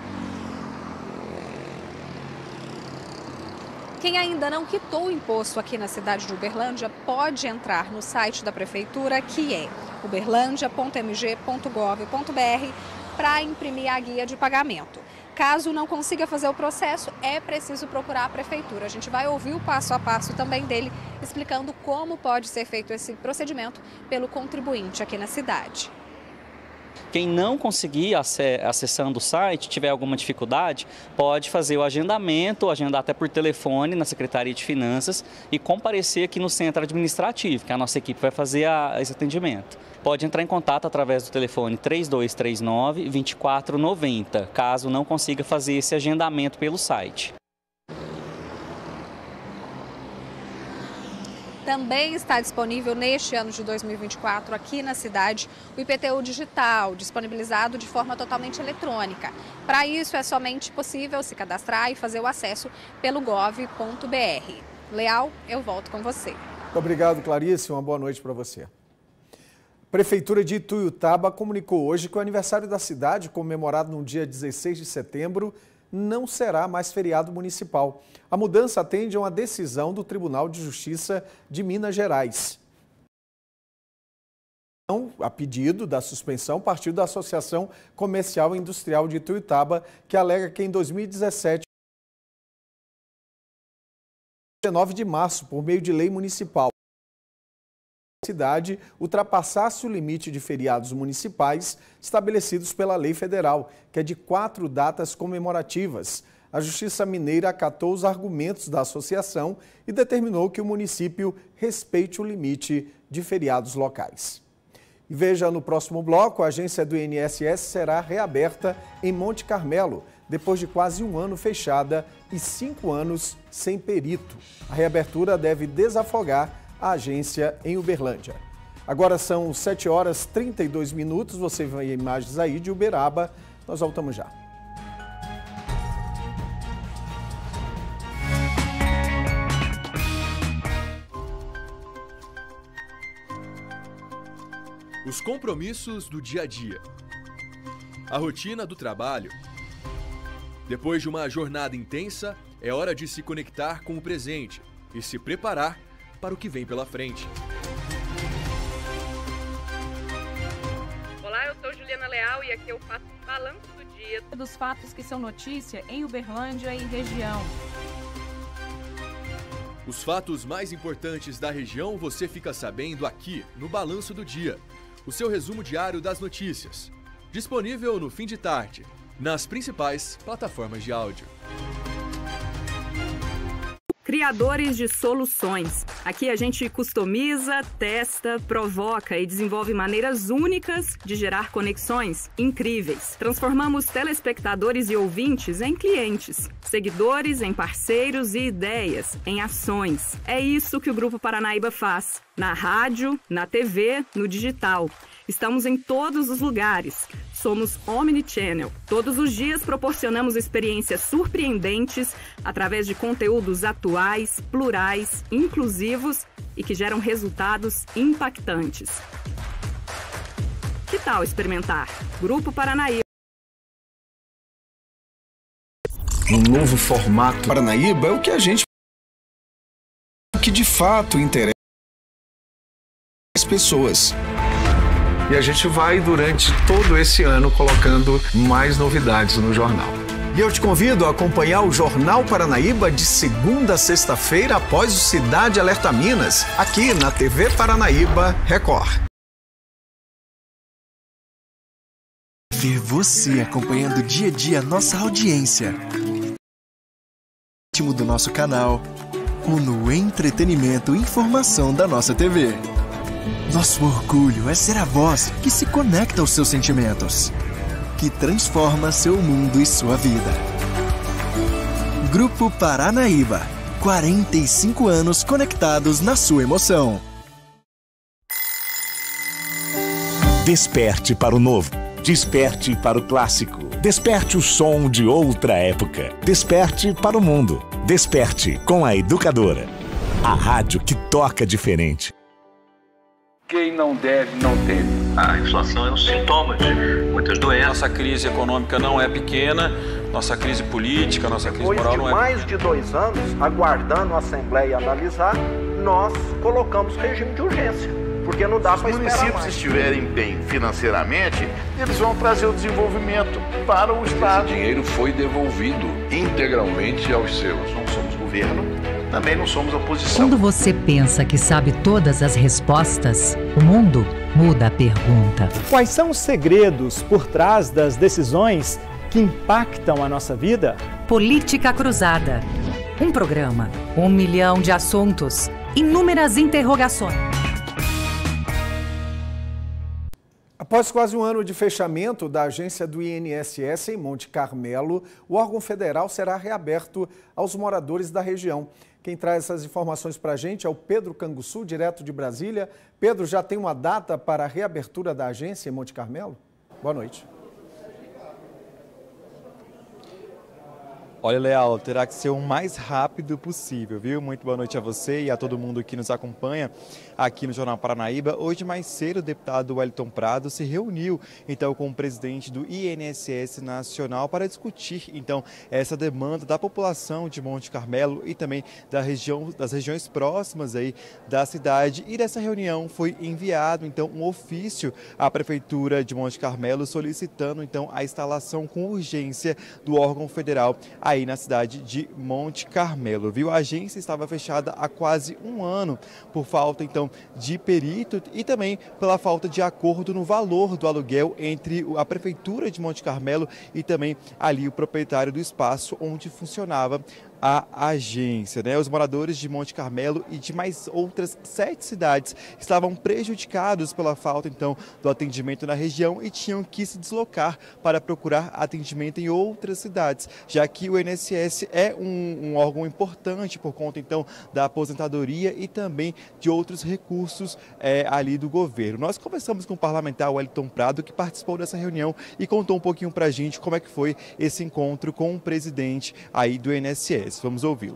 Quem ainda não quitou o imposto aqui na cidade de Uberlândia pode entrar no site da Prefeitura, que é uberlandia.mg.gov.br, para imprimir a guia de pagamento. Caso não consiga fazer o processo, é preciso procurar a Prefeitura. A gente vai ouvir o passo a passo também dele, explicando como pode ser feito esse procedimento pelo contribuinte aqui na cidade. Quem não conseguir acessando o site, tiver alguma dificuldade, pode fazer o agendamento, agendar até por telefone na Secretaria de Finanças e comparecer aqui no centro administrativo, que a nossa equipe vai fazer esse atendimento. Pode entrar em contato através do telefone 3239-2490, caso não consiga fazer esse agendamento pelo site. Também está disponível neste ano de 2024 aqui na cidade o IPTU digital, disponibilizado de forma totalmente eletrônica. Para isso é somente possível se cadastrar e fazer o acesso pelo gov.br. Leal, eu volto com você. Muito obrigado, Clarice. Uma boa noite para você. A Prefeitura de Ituiutaba comunicou hoje que o aniversário da cidade, comemorado no dia 16 de setembro, não será mais feriado municipal. A mudança atende a uma decisão do Tribunal de Justiça de Minas Gerais. A pedido da suspensão, partiu da Associação Comercial e Industrial de Ituiutaba, que alega que em 2017, 19 de março, por meio de lei municipal, a cidade ultrapassasse o limite de feriados municipais estabelecidos pela lei federal, que é de 4 datas comemorativas. A Justiça Mineira acatou os argumentos da associação e determinou que o município respeite o limite de feriados locais. E veja no próximo bloco, a agência do INSS será reaberta em Monte Carmelo, depois de quase um ano fechada e 5 anos sem perito. A reabertura deve desafogar a agência em Uberlândia. Agora são 7h32, você vê imagens aí de Uberaba, nós voltamos já. Os compromissos do dia a dia. A rotina do trabalho. Depois de uma jornada intensa, é hora de se conectar com o presente e se preparar para o que vem pela frente. Olá, eu sou Juliana Leal e aqui eu faço o balanço do dia dos fatos que são notícia em Uberlândia e região. Os fatos mais importantes da região você fica sabendo aqui no Balanço do Dia, o seu resumo diário das notícias. Disponível no fim de tarde, nas principais plataformas de áudio. Criadores de soluções. Aqui a gente customiza, testa, provoca e desenvolve maneiras únicas de gerar conexões incríveis. Transformamos telespectadores e ouvintes em clientes, seguidores em parceiros e ideias em ações. É isso que o Grupo Paranaíba faz. Na rádio, na TV, no digital. Estamos em todos os lugares. Somos Omnichannel. Todos os dias proporcionamos experiências surpreendentes através de conteúdos atuais, plurais, inclusivos e que geram resultados impactantes. Que tal experimentar? Grupo Paranaíba. Um novo formato. Paranaíba é o que a gente... que de fato interessa as pessoas. E a gente vai, durante todo esse ano, colocando mais novidades no jornal. E eu te convido a acompanhar o Jornal Paranaíba de segunda a sexta-feira após o Cidade Alerta Minas, aqui na TV Paranaíba Record. Ver você acompanhando dia a dia nossa audiência. Do nosso canal ou no entretenimento e informação da nossa TV. Nosso orgulho é ser a voz que se conecta aos seus sentimentos, que transforma seu mundo e sua vida. Grupo Paranaíba, 45 anos conectados na sua emoção. Desperte para o novo. Desperte para o clássico. Desperte o som de outra época. Desperte para o mundo. Desperte com a Educadora. A rádio que toca diferente. Quem não deve, não teme. A inflação é um sintoma de muitas doenças. Nossa crise econômica não é pequena, nossa crise política, nossa crise moral não é pequena. Depois de 2 anos, aguardando a Assembleia analisar, nós colocamos regime de urgência, porque não dá para esperar mais. Se os municípios estiverem bem financeiramente, eles vão trazer o desenvolvimento para o Estado. Esse dinheiro foi devolvido integralmente aos seus. Não somos governo, também não somos oposição. Quando você pensa que sabe todas as respostas, o mundo muda a pergunta. Quais são os segredos por trás das decisões que impactam a nossa vida? Política Cruzada. Um programa, 1 milhão de assuntos, inúmeras interrogações. Após quase um ano de fechamento da agência do INSS em Monte Carmelo, o órgão federal será reaberto aos moradores da região. Quem traz essas informações para a gente é o Pedro Canguçu, direto de Brasília. Pedro, já tem uma data para a reabertura da agência em Monte Carmelo? Boa noite. Olha, Leal, terá que ser o mais rápido possível, viu? Muito boa noite a você e a todo mundo que nos acompanha aqui no Jornal Paranaíba. Hoje, mais cedo, o deputado Wellington Prado se reuniu, então, com o presidente do INSS Nacional para discutir, então, essa demanda da população de Monte Carmelo e também das regiões próximas aí da cidade. E dessa reunião foi enviado, então, um ofício à Prefeitura de Monte Carmelo solicitando, então, a instalação com urgência do órgão federal aí na cidade de Monte Carmelo, viu? A agência estava fechada há quase um ano por falta, então, de perito e também pela falta de acordo no valor do aluguel entre a Prefeitura de Monte Carmelo e também ali o proprietário do espaço onde funcionava a agência, né? Os moradores de Monte Carmelo e de mais outras 7 cidades estavam prejudicados pela falta, então, do atendimento na região e tinham que se deslocar para procurar atendimento em outras cidades, já que o INSS é um órgão importante por conta, então, da aposentadoria e também de outros recursos ali do governo. Nós conversamos com o parlamentar Wellington Prado, que participou dessa reunião e contou um pouquinho para a gente como é que foi esse encontro com o presidente aí do INSS. Vamos ouvi-lo.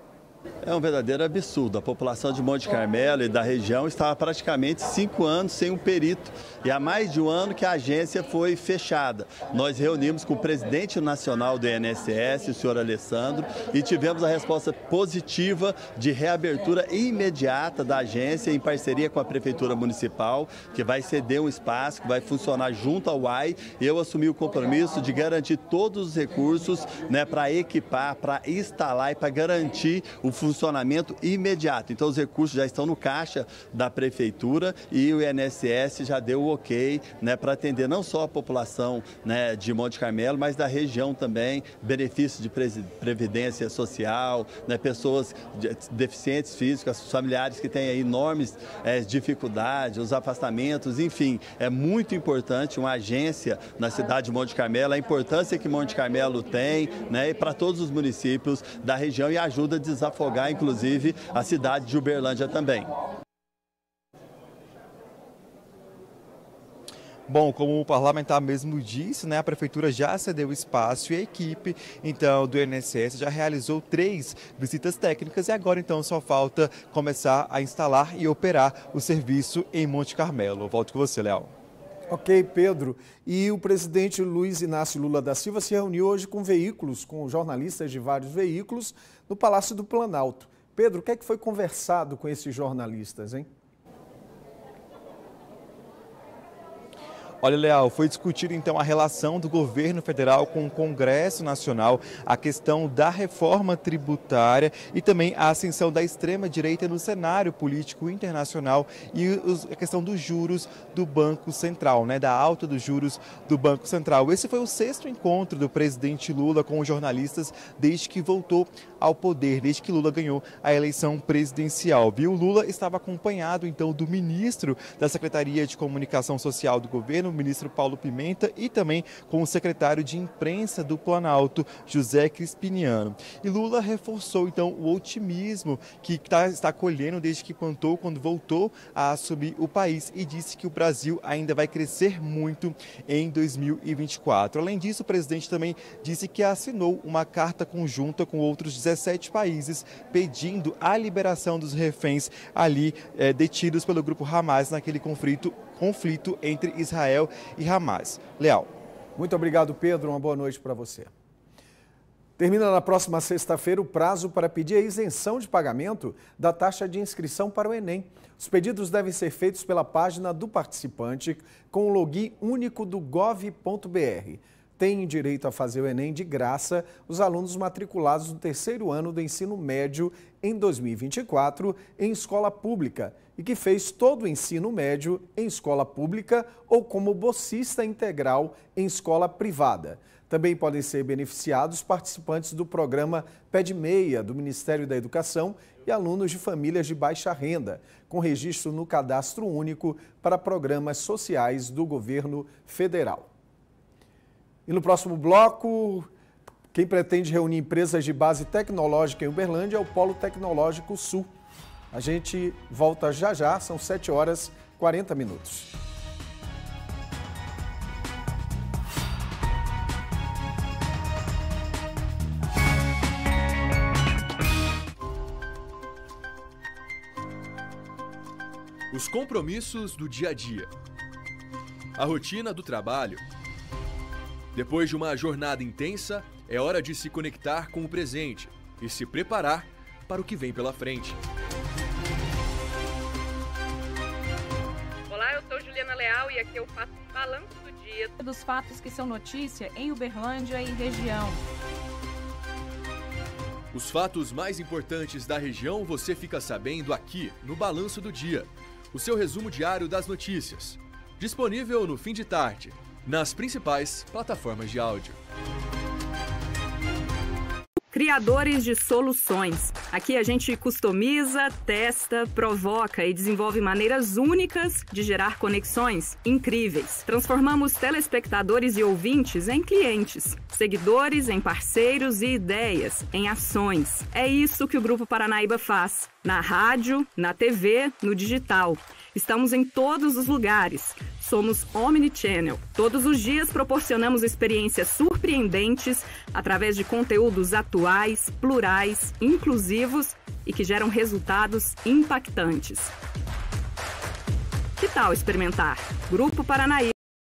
É um verdadeiro absurdo. A população de Monte Carmelo e da região estava praticamente 5 anos sem um perito e há mais de um ano que a agência foi fechada. Nós reunimos com o presidente nacional do INSS, o senhor Alessandro, e tivemos a resposta positiva de reabertura imediata da agência em parceria com a Prefeitura Municipal, que vai ceder um espaço, que vai funcionar junto ao UAI. Eu assumi o compromisso de garantir todos os recursos, né, para equipar, para instalar e para garantir o funcionamento imediato. Então os recursos já estão no caixa da Prefeitura e o INSS já deu o ok, né, para atender não só a população, né, de Monte Carmelo, mas da região também, benefícios de previdência social, né, pessoas deficientes físicas, familiares que têm aí enormes dificuldades, os afastamentos, enfim, é muito importante uma agência na cidade de Monte Carmelo, a importância que Monte Carmelo tem, né, e para todos os municípios da região e ajuda a desafogar, inclusive, a cidade de Uberlândia também. Bom, como o parlamentar mesmo disse, né, a Prefeitura já cedeu espaço e a equipe, então, do INSS já realizou 3 visitas técnicas e agora, então, só falta começar a instalar e operar o serviço em Monte Carmelo. Volto com você, Léo. Ok, Pedro. E o presidente Luiz Inácio Lula da Silva se reuniu hoje com veículos, com jornalistas de vários veículos, no Palácio do Planalto. Pedro, o que é que foi conversado com esses jornalistas, hein? Olha, Leal, foi discutido então a relação do governo federal com o Congresso Nacional, a questão da reforma tributária e também a ascensão da extrema-direita no cenário político internacional e a questão dos juros do Banco Central, né, da alta dos juros do Banco Central. Esse foi o 6º encontro do presidente Lula com os jornalistas desde que voltou ao poder, desde que Lula ganhou a eleição presidencial. Viu? Lula estava acompanhado então do ministro da Secretaria de Comunicação Social do governo, o ministro Paulo Pimenta, e também com o secretário de imprensa do Planalto, José Crispiniano. E Lula reforçou então o otimismo que está colhendo desde que plantou quando voltou a assumir o país e disse que o Brasil ainda vai crescer muito em 2024. Além disso, o presidente também disse que assinou uma carta conjunta com outros 17 países pedindo a liberação dos reféns ali detidos pelo grupo Hamas naquele conflito entre Israel e Hamas. Leal. Muito obrigado, Pedro. Uma boa noite para você. Termina na próxima sexta-feira o prazo para pedir a isenção de pagamento da taxa de inscrição para o Enem. Os pedidos devem ser feitos pela página do participante com o login único do gov.br. têm direito a fazer o Enem de graça os alunos matriculados no terceiro ano do ensino médio em 2024 em escola pública e que fez todo o ensino médio em escola pública ou como bolsista integral em escola privada. Também podem ser beneficiados participantes do programa Pé de Meia do Ministério da Educação e alunos de famílias de baixa renda, com registro no Cadastro Único para programas sociais do governo federal. E no próximo bloco, quem pretende reunir empresas de base tecnológica em Uberlândia é o Polo Tecnológico Sul. A gente volta já já, são 7h40. Os compromissos do dia a dia. A rotina do trabalho. Depois de uma jornada intensa, é hora de se conectar com o presente e se preparar para o que vem pela frente. Olá, eu sou Juliana Leal e aqui eu faço um balanço do dia dos fatos que são notícia em Uberlândia e região. Os fatos mais importantes da região você fica sabendo aqui no Balanço do Dia, o seu resumo diário das notícias. Disponível no fim de tarde, nas principais plataformas de áudio. Criadores de soluções. Aqui a gente customiza, testa, provoca e desenvolve maneiras únicas de gerar conexões incríveis. Transformamos telespectadores e ouvintes em clientes, seguidores em parceiros e ideias em ações. É isso que o Grupo Paranaíba faz. Na rádio, na TV, no digital. Estamos em todos os lugares. Somos Omnichannel. Todos os dias proporcionamos experiências surpreendentes através de conteúdos atuais, plurais, inclusivos e que geram resultados impactantes. Que tal experimentar? Grupo Paranaíba.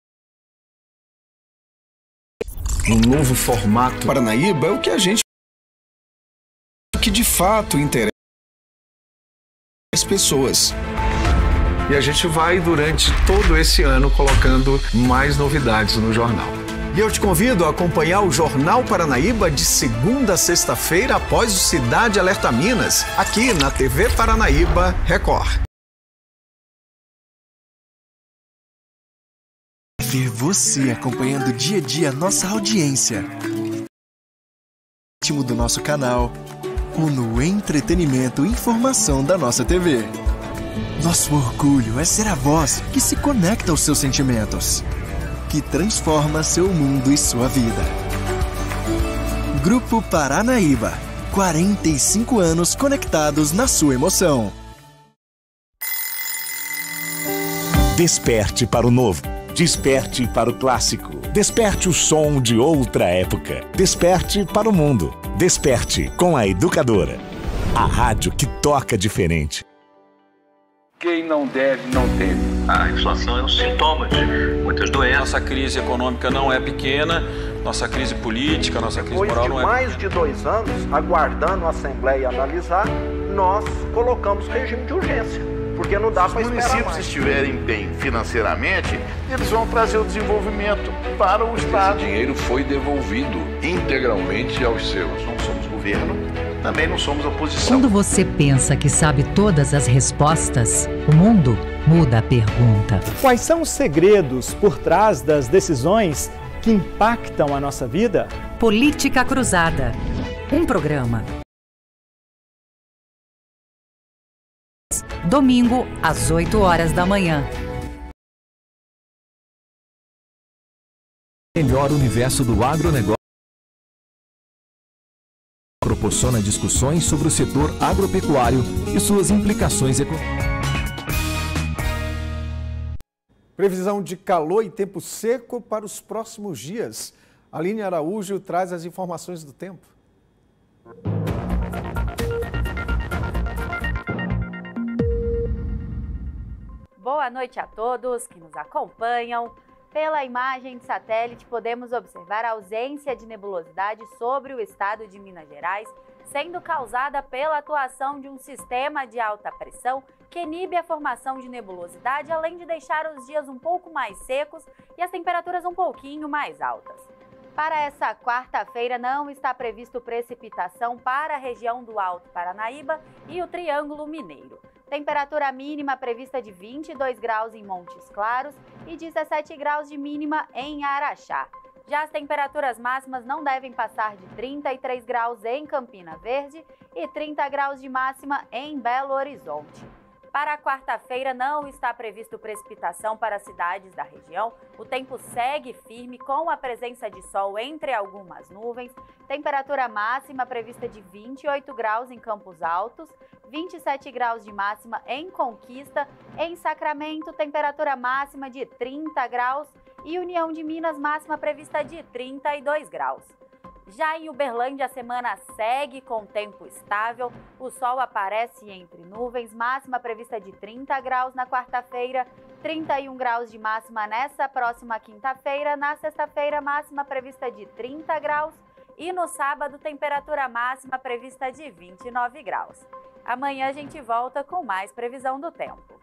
Um novo formato. Paranaíba é o que a gente que de fato interessa as pessoas. E a gente vai, durante todo esse ano, colocando mais novidades no jornal. E eu te convido a acompanhar o Jornal Paranaíba de segunda a sexta-feira após o Cidade Alerta Minas, aqui na TV Paranaíba Record. Ver você acompanhando dia a dia nossa audiência. No do nosso canal ou no entretenimento e informação da nossa TV. Nosso orgulho é ser a voz que se conecta aos seus sentimentos, que transforma seu mundo e sua vida. Grupo Paranaíba, 45 anos conectados na sua emoção. Desperte para o novo. Desperte para o clássico. Desperte o som de outra época. Desperte para o mundo. Desperte com a Educadora. A rádio que toca diferente. Quem não deve, não teme. A inflação é um sintoma de muitas doenças. Nossa crise econômica não é pequena, nossa crise política, nossa crise moral não é pequena. Depois de mais de 2 anos, aguardando a Assembleia analisar, nós colocamos regime de urgência, porque não dá para esperar mais. Se os municípios estiverem bem financeiramente, eles vão trazer o desenvolvimento para o Estado. Esse dinheiro foi devolvido integralmente aos seus. Não somos governo, também não somos oposição. Quando você pensa que sabe todas as respostas, o mundo muda a pergunta. Quais são os segredos por trás das decisões que impactam a nossa vida? Política Cruzada. Um programa. Domingo, às 8h da manhã. Melhor universo do agronegócio. Proporciona discussões sobre o setor agropecuário e suas implicações econômicas. Previsão de calor e tempo seco para os próximos dias. Aline Araújo traz as informações do tempo. Boa noite a todos que nos acompanham. Pela imagem de satélite, podemos observar a ausência de nebulosidade sobre o estado de Minas Gerais, sendo causada pela atuação de um sistema de alta pressão que inibe a formação de nebulosidade, além de deixar os dias um pouco mais secos e as temperaturas um pouquinho mais altas. Para essa quarta-feira não está previsto precipitação para a região do Alto Paranaíba e o Triângulo Mineiro. Temperatura mínima prevista de 22 graus em Montes Claros e 17 graus de mínima em Araxá. Já as temperaturas máximas não devem passar de 33 graus em Campina Verde e 30 graus de máxima em Belo Horizonte. Para a quarta-feira não está previsto precipitação para as cidades da região. O tempo segue firme com a presença de sol entre algumas nuvens. Temperatura máxima prevista de 28 graus em Campos Altos, 27 graus de máxima em Conquista. Em Sacramento, temperatura máxima de 30 graus e União de Minas, máxima prevista de 32 graus. Já em Uberlândia, a semana segue com tempo estável. O sol aparece entre nuvens, máxima prevista de 30 graus na quarta-feira, 31 graus de máxima nessa próxima quinta-feira. Na sexta-feira, máxima prevista de 30 graus e no sábado, temperatura máxima prevista de 29 graus. Amanhã a gente volta com mais previsão do tempo.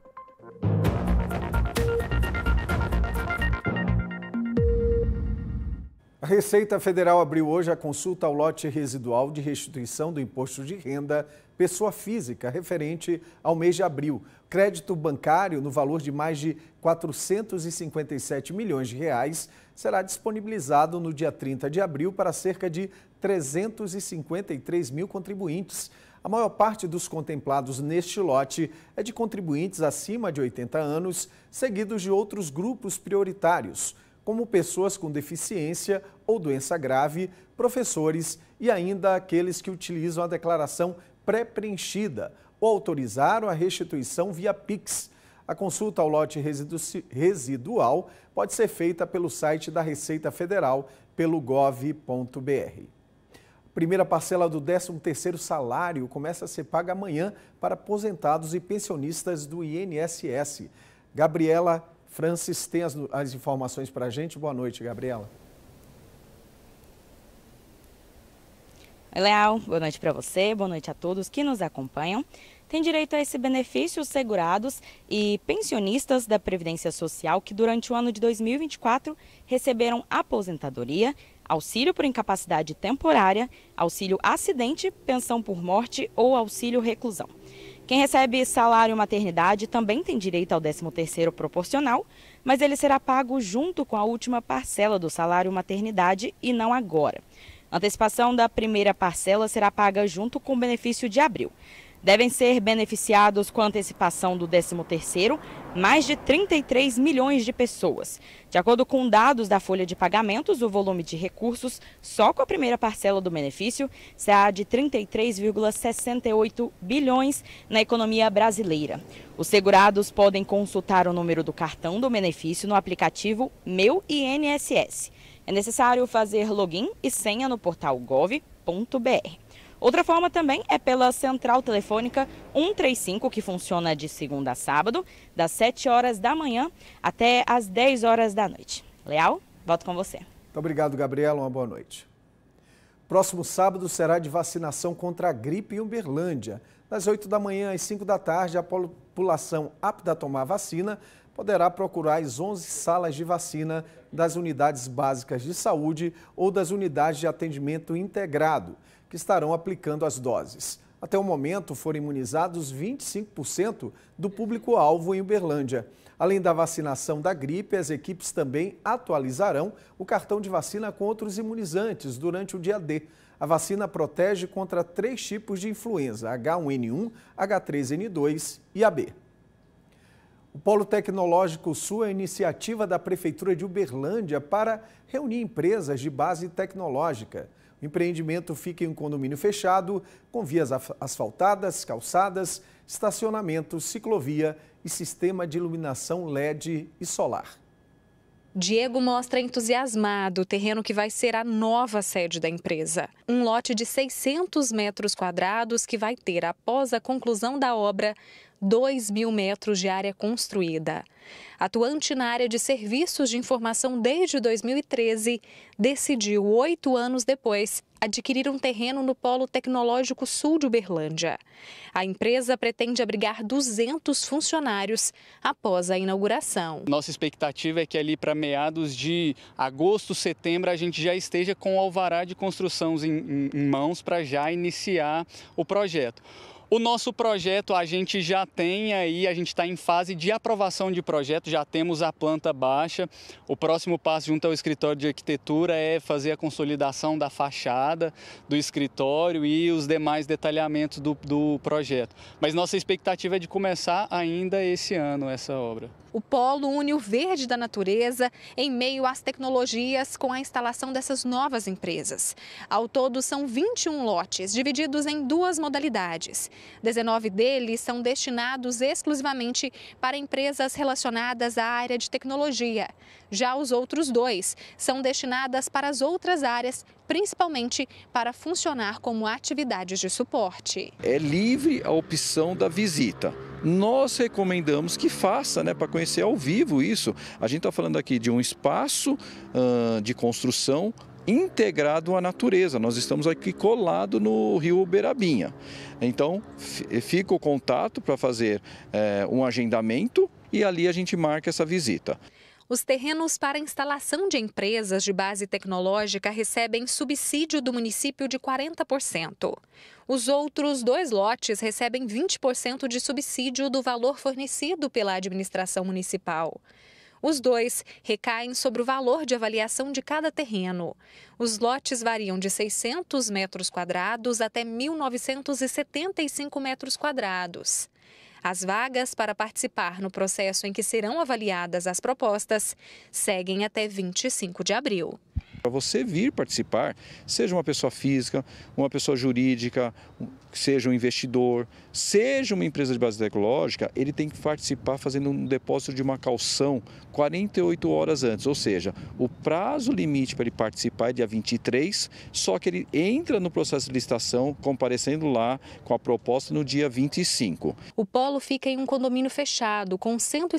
A Receita Federal abriu hoje a consulta ao lote residual de restituição do imposto de renda pessoa física referente ao mês de abril. Crédito bancário no valor de mais de 457 milhões de reais será disponibilizado no dia 30 de abril para cerca de 353 mil contribuintes. A maior parte dos contemplados neste lote é de contribuintes acima de 80 anos, seguidos de outros grupos prioritários, como pessoas com deficiência ou doença grave, professores e ainda aqueles que utilizam a declaração pré-preenchida ou autorizaram a restituição via Pix. A consulta ao lote residual pode ser feita pelo site da Receita Federal, pelo gov.br. A primeira parcela do 13º salário começa a ser paga amanhã para aposentados e pensionistas do INSS. Gabriela Francis tem as informações para a gente. Boa noite, Gabriela. Oi, Leal. Boa noite para você, boa noite a todos que nos acompanham. Tem direito a esse benefício os segurados e pensionistas da Previdência Social que durante o ano de 2024 receberam aposentadoria, auxílio por incapacidade temporária, auxílio acidente, pensão por morte ou auxílio reclusão. Quem recebe salário maternidade também tem direito ao 13º proporcional, mas ele será pago junto com a última parcela do salário maternidade e não agora. A antecipação da primeira parcela será paga junto com o benefício de abril. Devem ser beneficiados com a antecipação do 13º mais de 33 milhões de pessoas. De acordo com dados da folha de pagamentos, o volume de recursos só com a primeira parcela do benefício será de 33,68 bilhões na economia brasileira. Os segurados podem consultar o número do cartão do benefício no aplicativo Meu INSS. É necessário fazer login e senha no portal gov.br. Outra forma também é pela central telefônica 135, que funciona de segunda a sábado, das 7 horas da manhã até as 10 horas da noite. Leal, volto com você. Muito obrigado, Gabriela. Uma boa noite. Próximo sábado será de vacinação contra a gripe em Uberlândia. Das 8 da manhã às 5 da tarde, a população apta a tomar vacina poderá procurar as 11 salas de vacina das unidades básicas de saúde ou das unidades de atendimento integrado, que estarão aplicando as doses. Até o momento, foram imunizados 25% do público-alvo em Uberlândia. Além da vacinação da gripe, as equipes também atualizarão o cartão de vacina com outros imunizantes durante o dia D. A vacina protege contra 3 tipos de influenza, H1N1, H3N2 e AB. O Polo Tecnológico Sul é a iniciativa da Prefeitura de Uberlândia para reunir empresas de base tecnológica. O empreendimento fica em um condomínio fechado, com vias asfaltadas, calçadas, estacionamento, ciclovia e sistema de iluminação LED e solar. Diego mostra entusiasmado o terreno que vai ser a nova sede da empresa. Um lote de 600 metros quadrados que vai ter, após a conclusão da obra, 2.000 metros de área construída. Atuante na área de serviços de informação desde 2013, decidiu, 8 anos depois, adquirir um terreno no Polo Tecnológico Sul de Uberlândia. A empresa pretende abrigar 200 funcionários após a inauguração. Nossa expectativa é que ali para meados de agosto, setembro, a gente já esteja com o alvará de construção em mãos para já iniciar o projeto. O nosso projeto a gente já tem aí, a gente está em fase de aprovação de projeto, já temos a planta baixa. O próximo passo junto ao escritório de arquitetura é fazer a consolidação da fachada do escritório e os demais detalhamentos do projeto. Mas nossa expectativa é de começar ainda esse ano essa obra. O polo une o verde da natureza em meio às tecnologias com a instalação dessas novas empresas. Ao todo, são 21 lotes, divididos em 2 modalidades. 19 deles são destinados exclusivamente para empresas relacionadas à área de tecnologia. Já os outros 2 são destinadas para as outras áreas, principalmente para funcionar como atividades de suporte. É livre a opção da visita. Nós recomendamos que faça, para conhecer ao vivo isso. A gente está falando aqui de um espaço de construção integrado à natureza. Nós estamos aqui colado no rio Uberabinha. Então, fica o contato para fazer um agendamento e ali a gente marca essa visita. Os terrenos para instalação de empresas de base tecnológica recebem subsídio do município de 40%. Os outros 2 lotes recebem 20% de subsídio do valor fornecido pela administração municipal. Os 2 recaem sobre o valor de avaliação de cada terreno. Os lotes variam de 600 metros quadrados até 1.975 metros quadrados. As vagas para participar no processo em que serão avaliadas as propostas seguem até 25 de abril. Para você vir participar, seja uma pessoa física, uma pessoa jurídica, seja um investidor, seja uma empresa de base tecnológica, ele tem que participar fazendo um depósito de uma caução 48 horas antes. Ou seja, o prazo limite para ele participar é dia 23, só que ele entra no processo de licitação comparecendo lá com a proposta no dia 25. O polo fica em um condomínio fechado com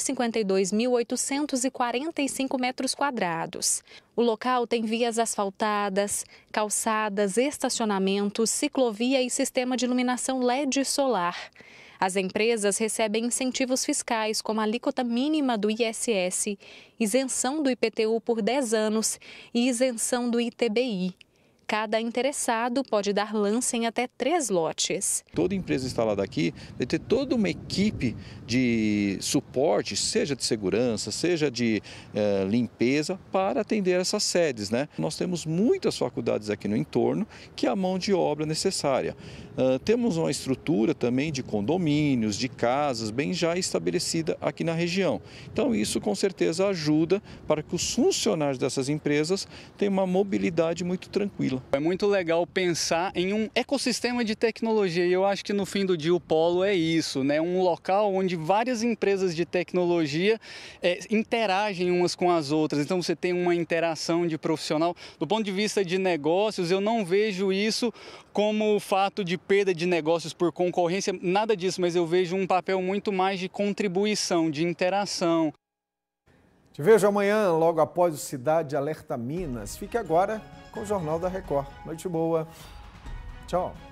152.845 metros quadrados. O local tem vias asfaltadas, calçadas, estacionamentos, ciclovia e sistema de iluminação LED solar. As empresas recebem incentivos fiscais como a alíquota mínima do ISS, isenção do IPTU por 10 anos e isenção do ITBI. Cada interessado pode dar lance em até 3 lotes. Toda empresa instalada aqui vai ter toda uma equipe de suporte, seja de segurança, seja de limpeza, para atender essas sedes, Nós temos muitas faculdades aqui no entorno que é a mão de obra necessária. Temos uma estrutura também de condomínios, de casas, bem já estabelecida aqui na região. Então isso com certeza ajuda para que os funcionários dessas empresas tenham uma mobilidade muito tranquila. É muito legal pensar em um ecossistema de tecnologia e eu acho que no fim do dia o polo é isso, Um local onde várias empresas de tecnologia interagem umas com as outras. Então você tem uma interação de profissional. Do ponto de vista de negócios, eu não vejo isso como o fato de perda de negócios por concorrência, nada disso, mas eu vejo um papel muito mais de contribuição, de interação. Te vejo amanhã, logo após o Cidade Alerta Minas. Fique agora com o Jornal da Record. Noite boa. Tchau.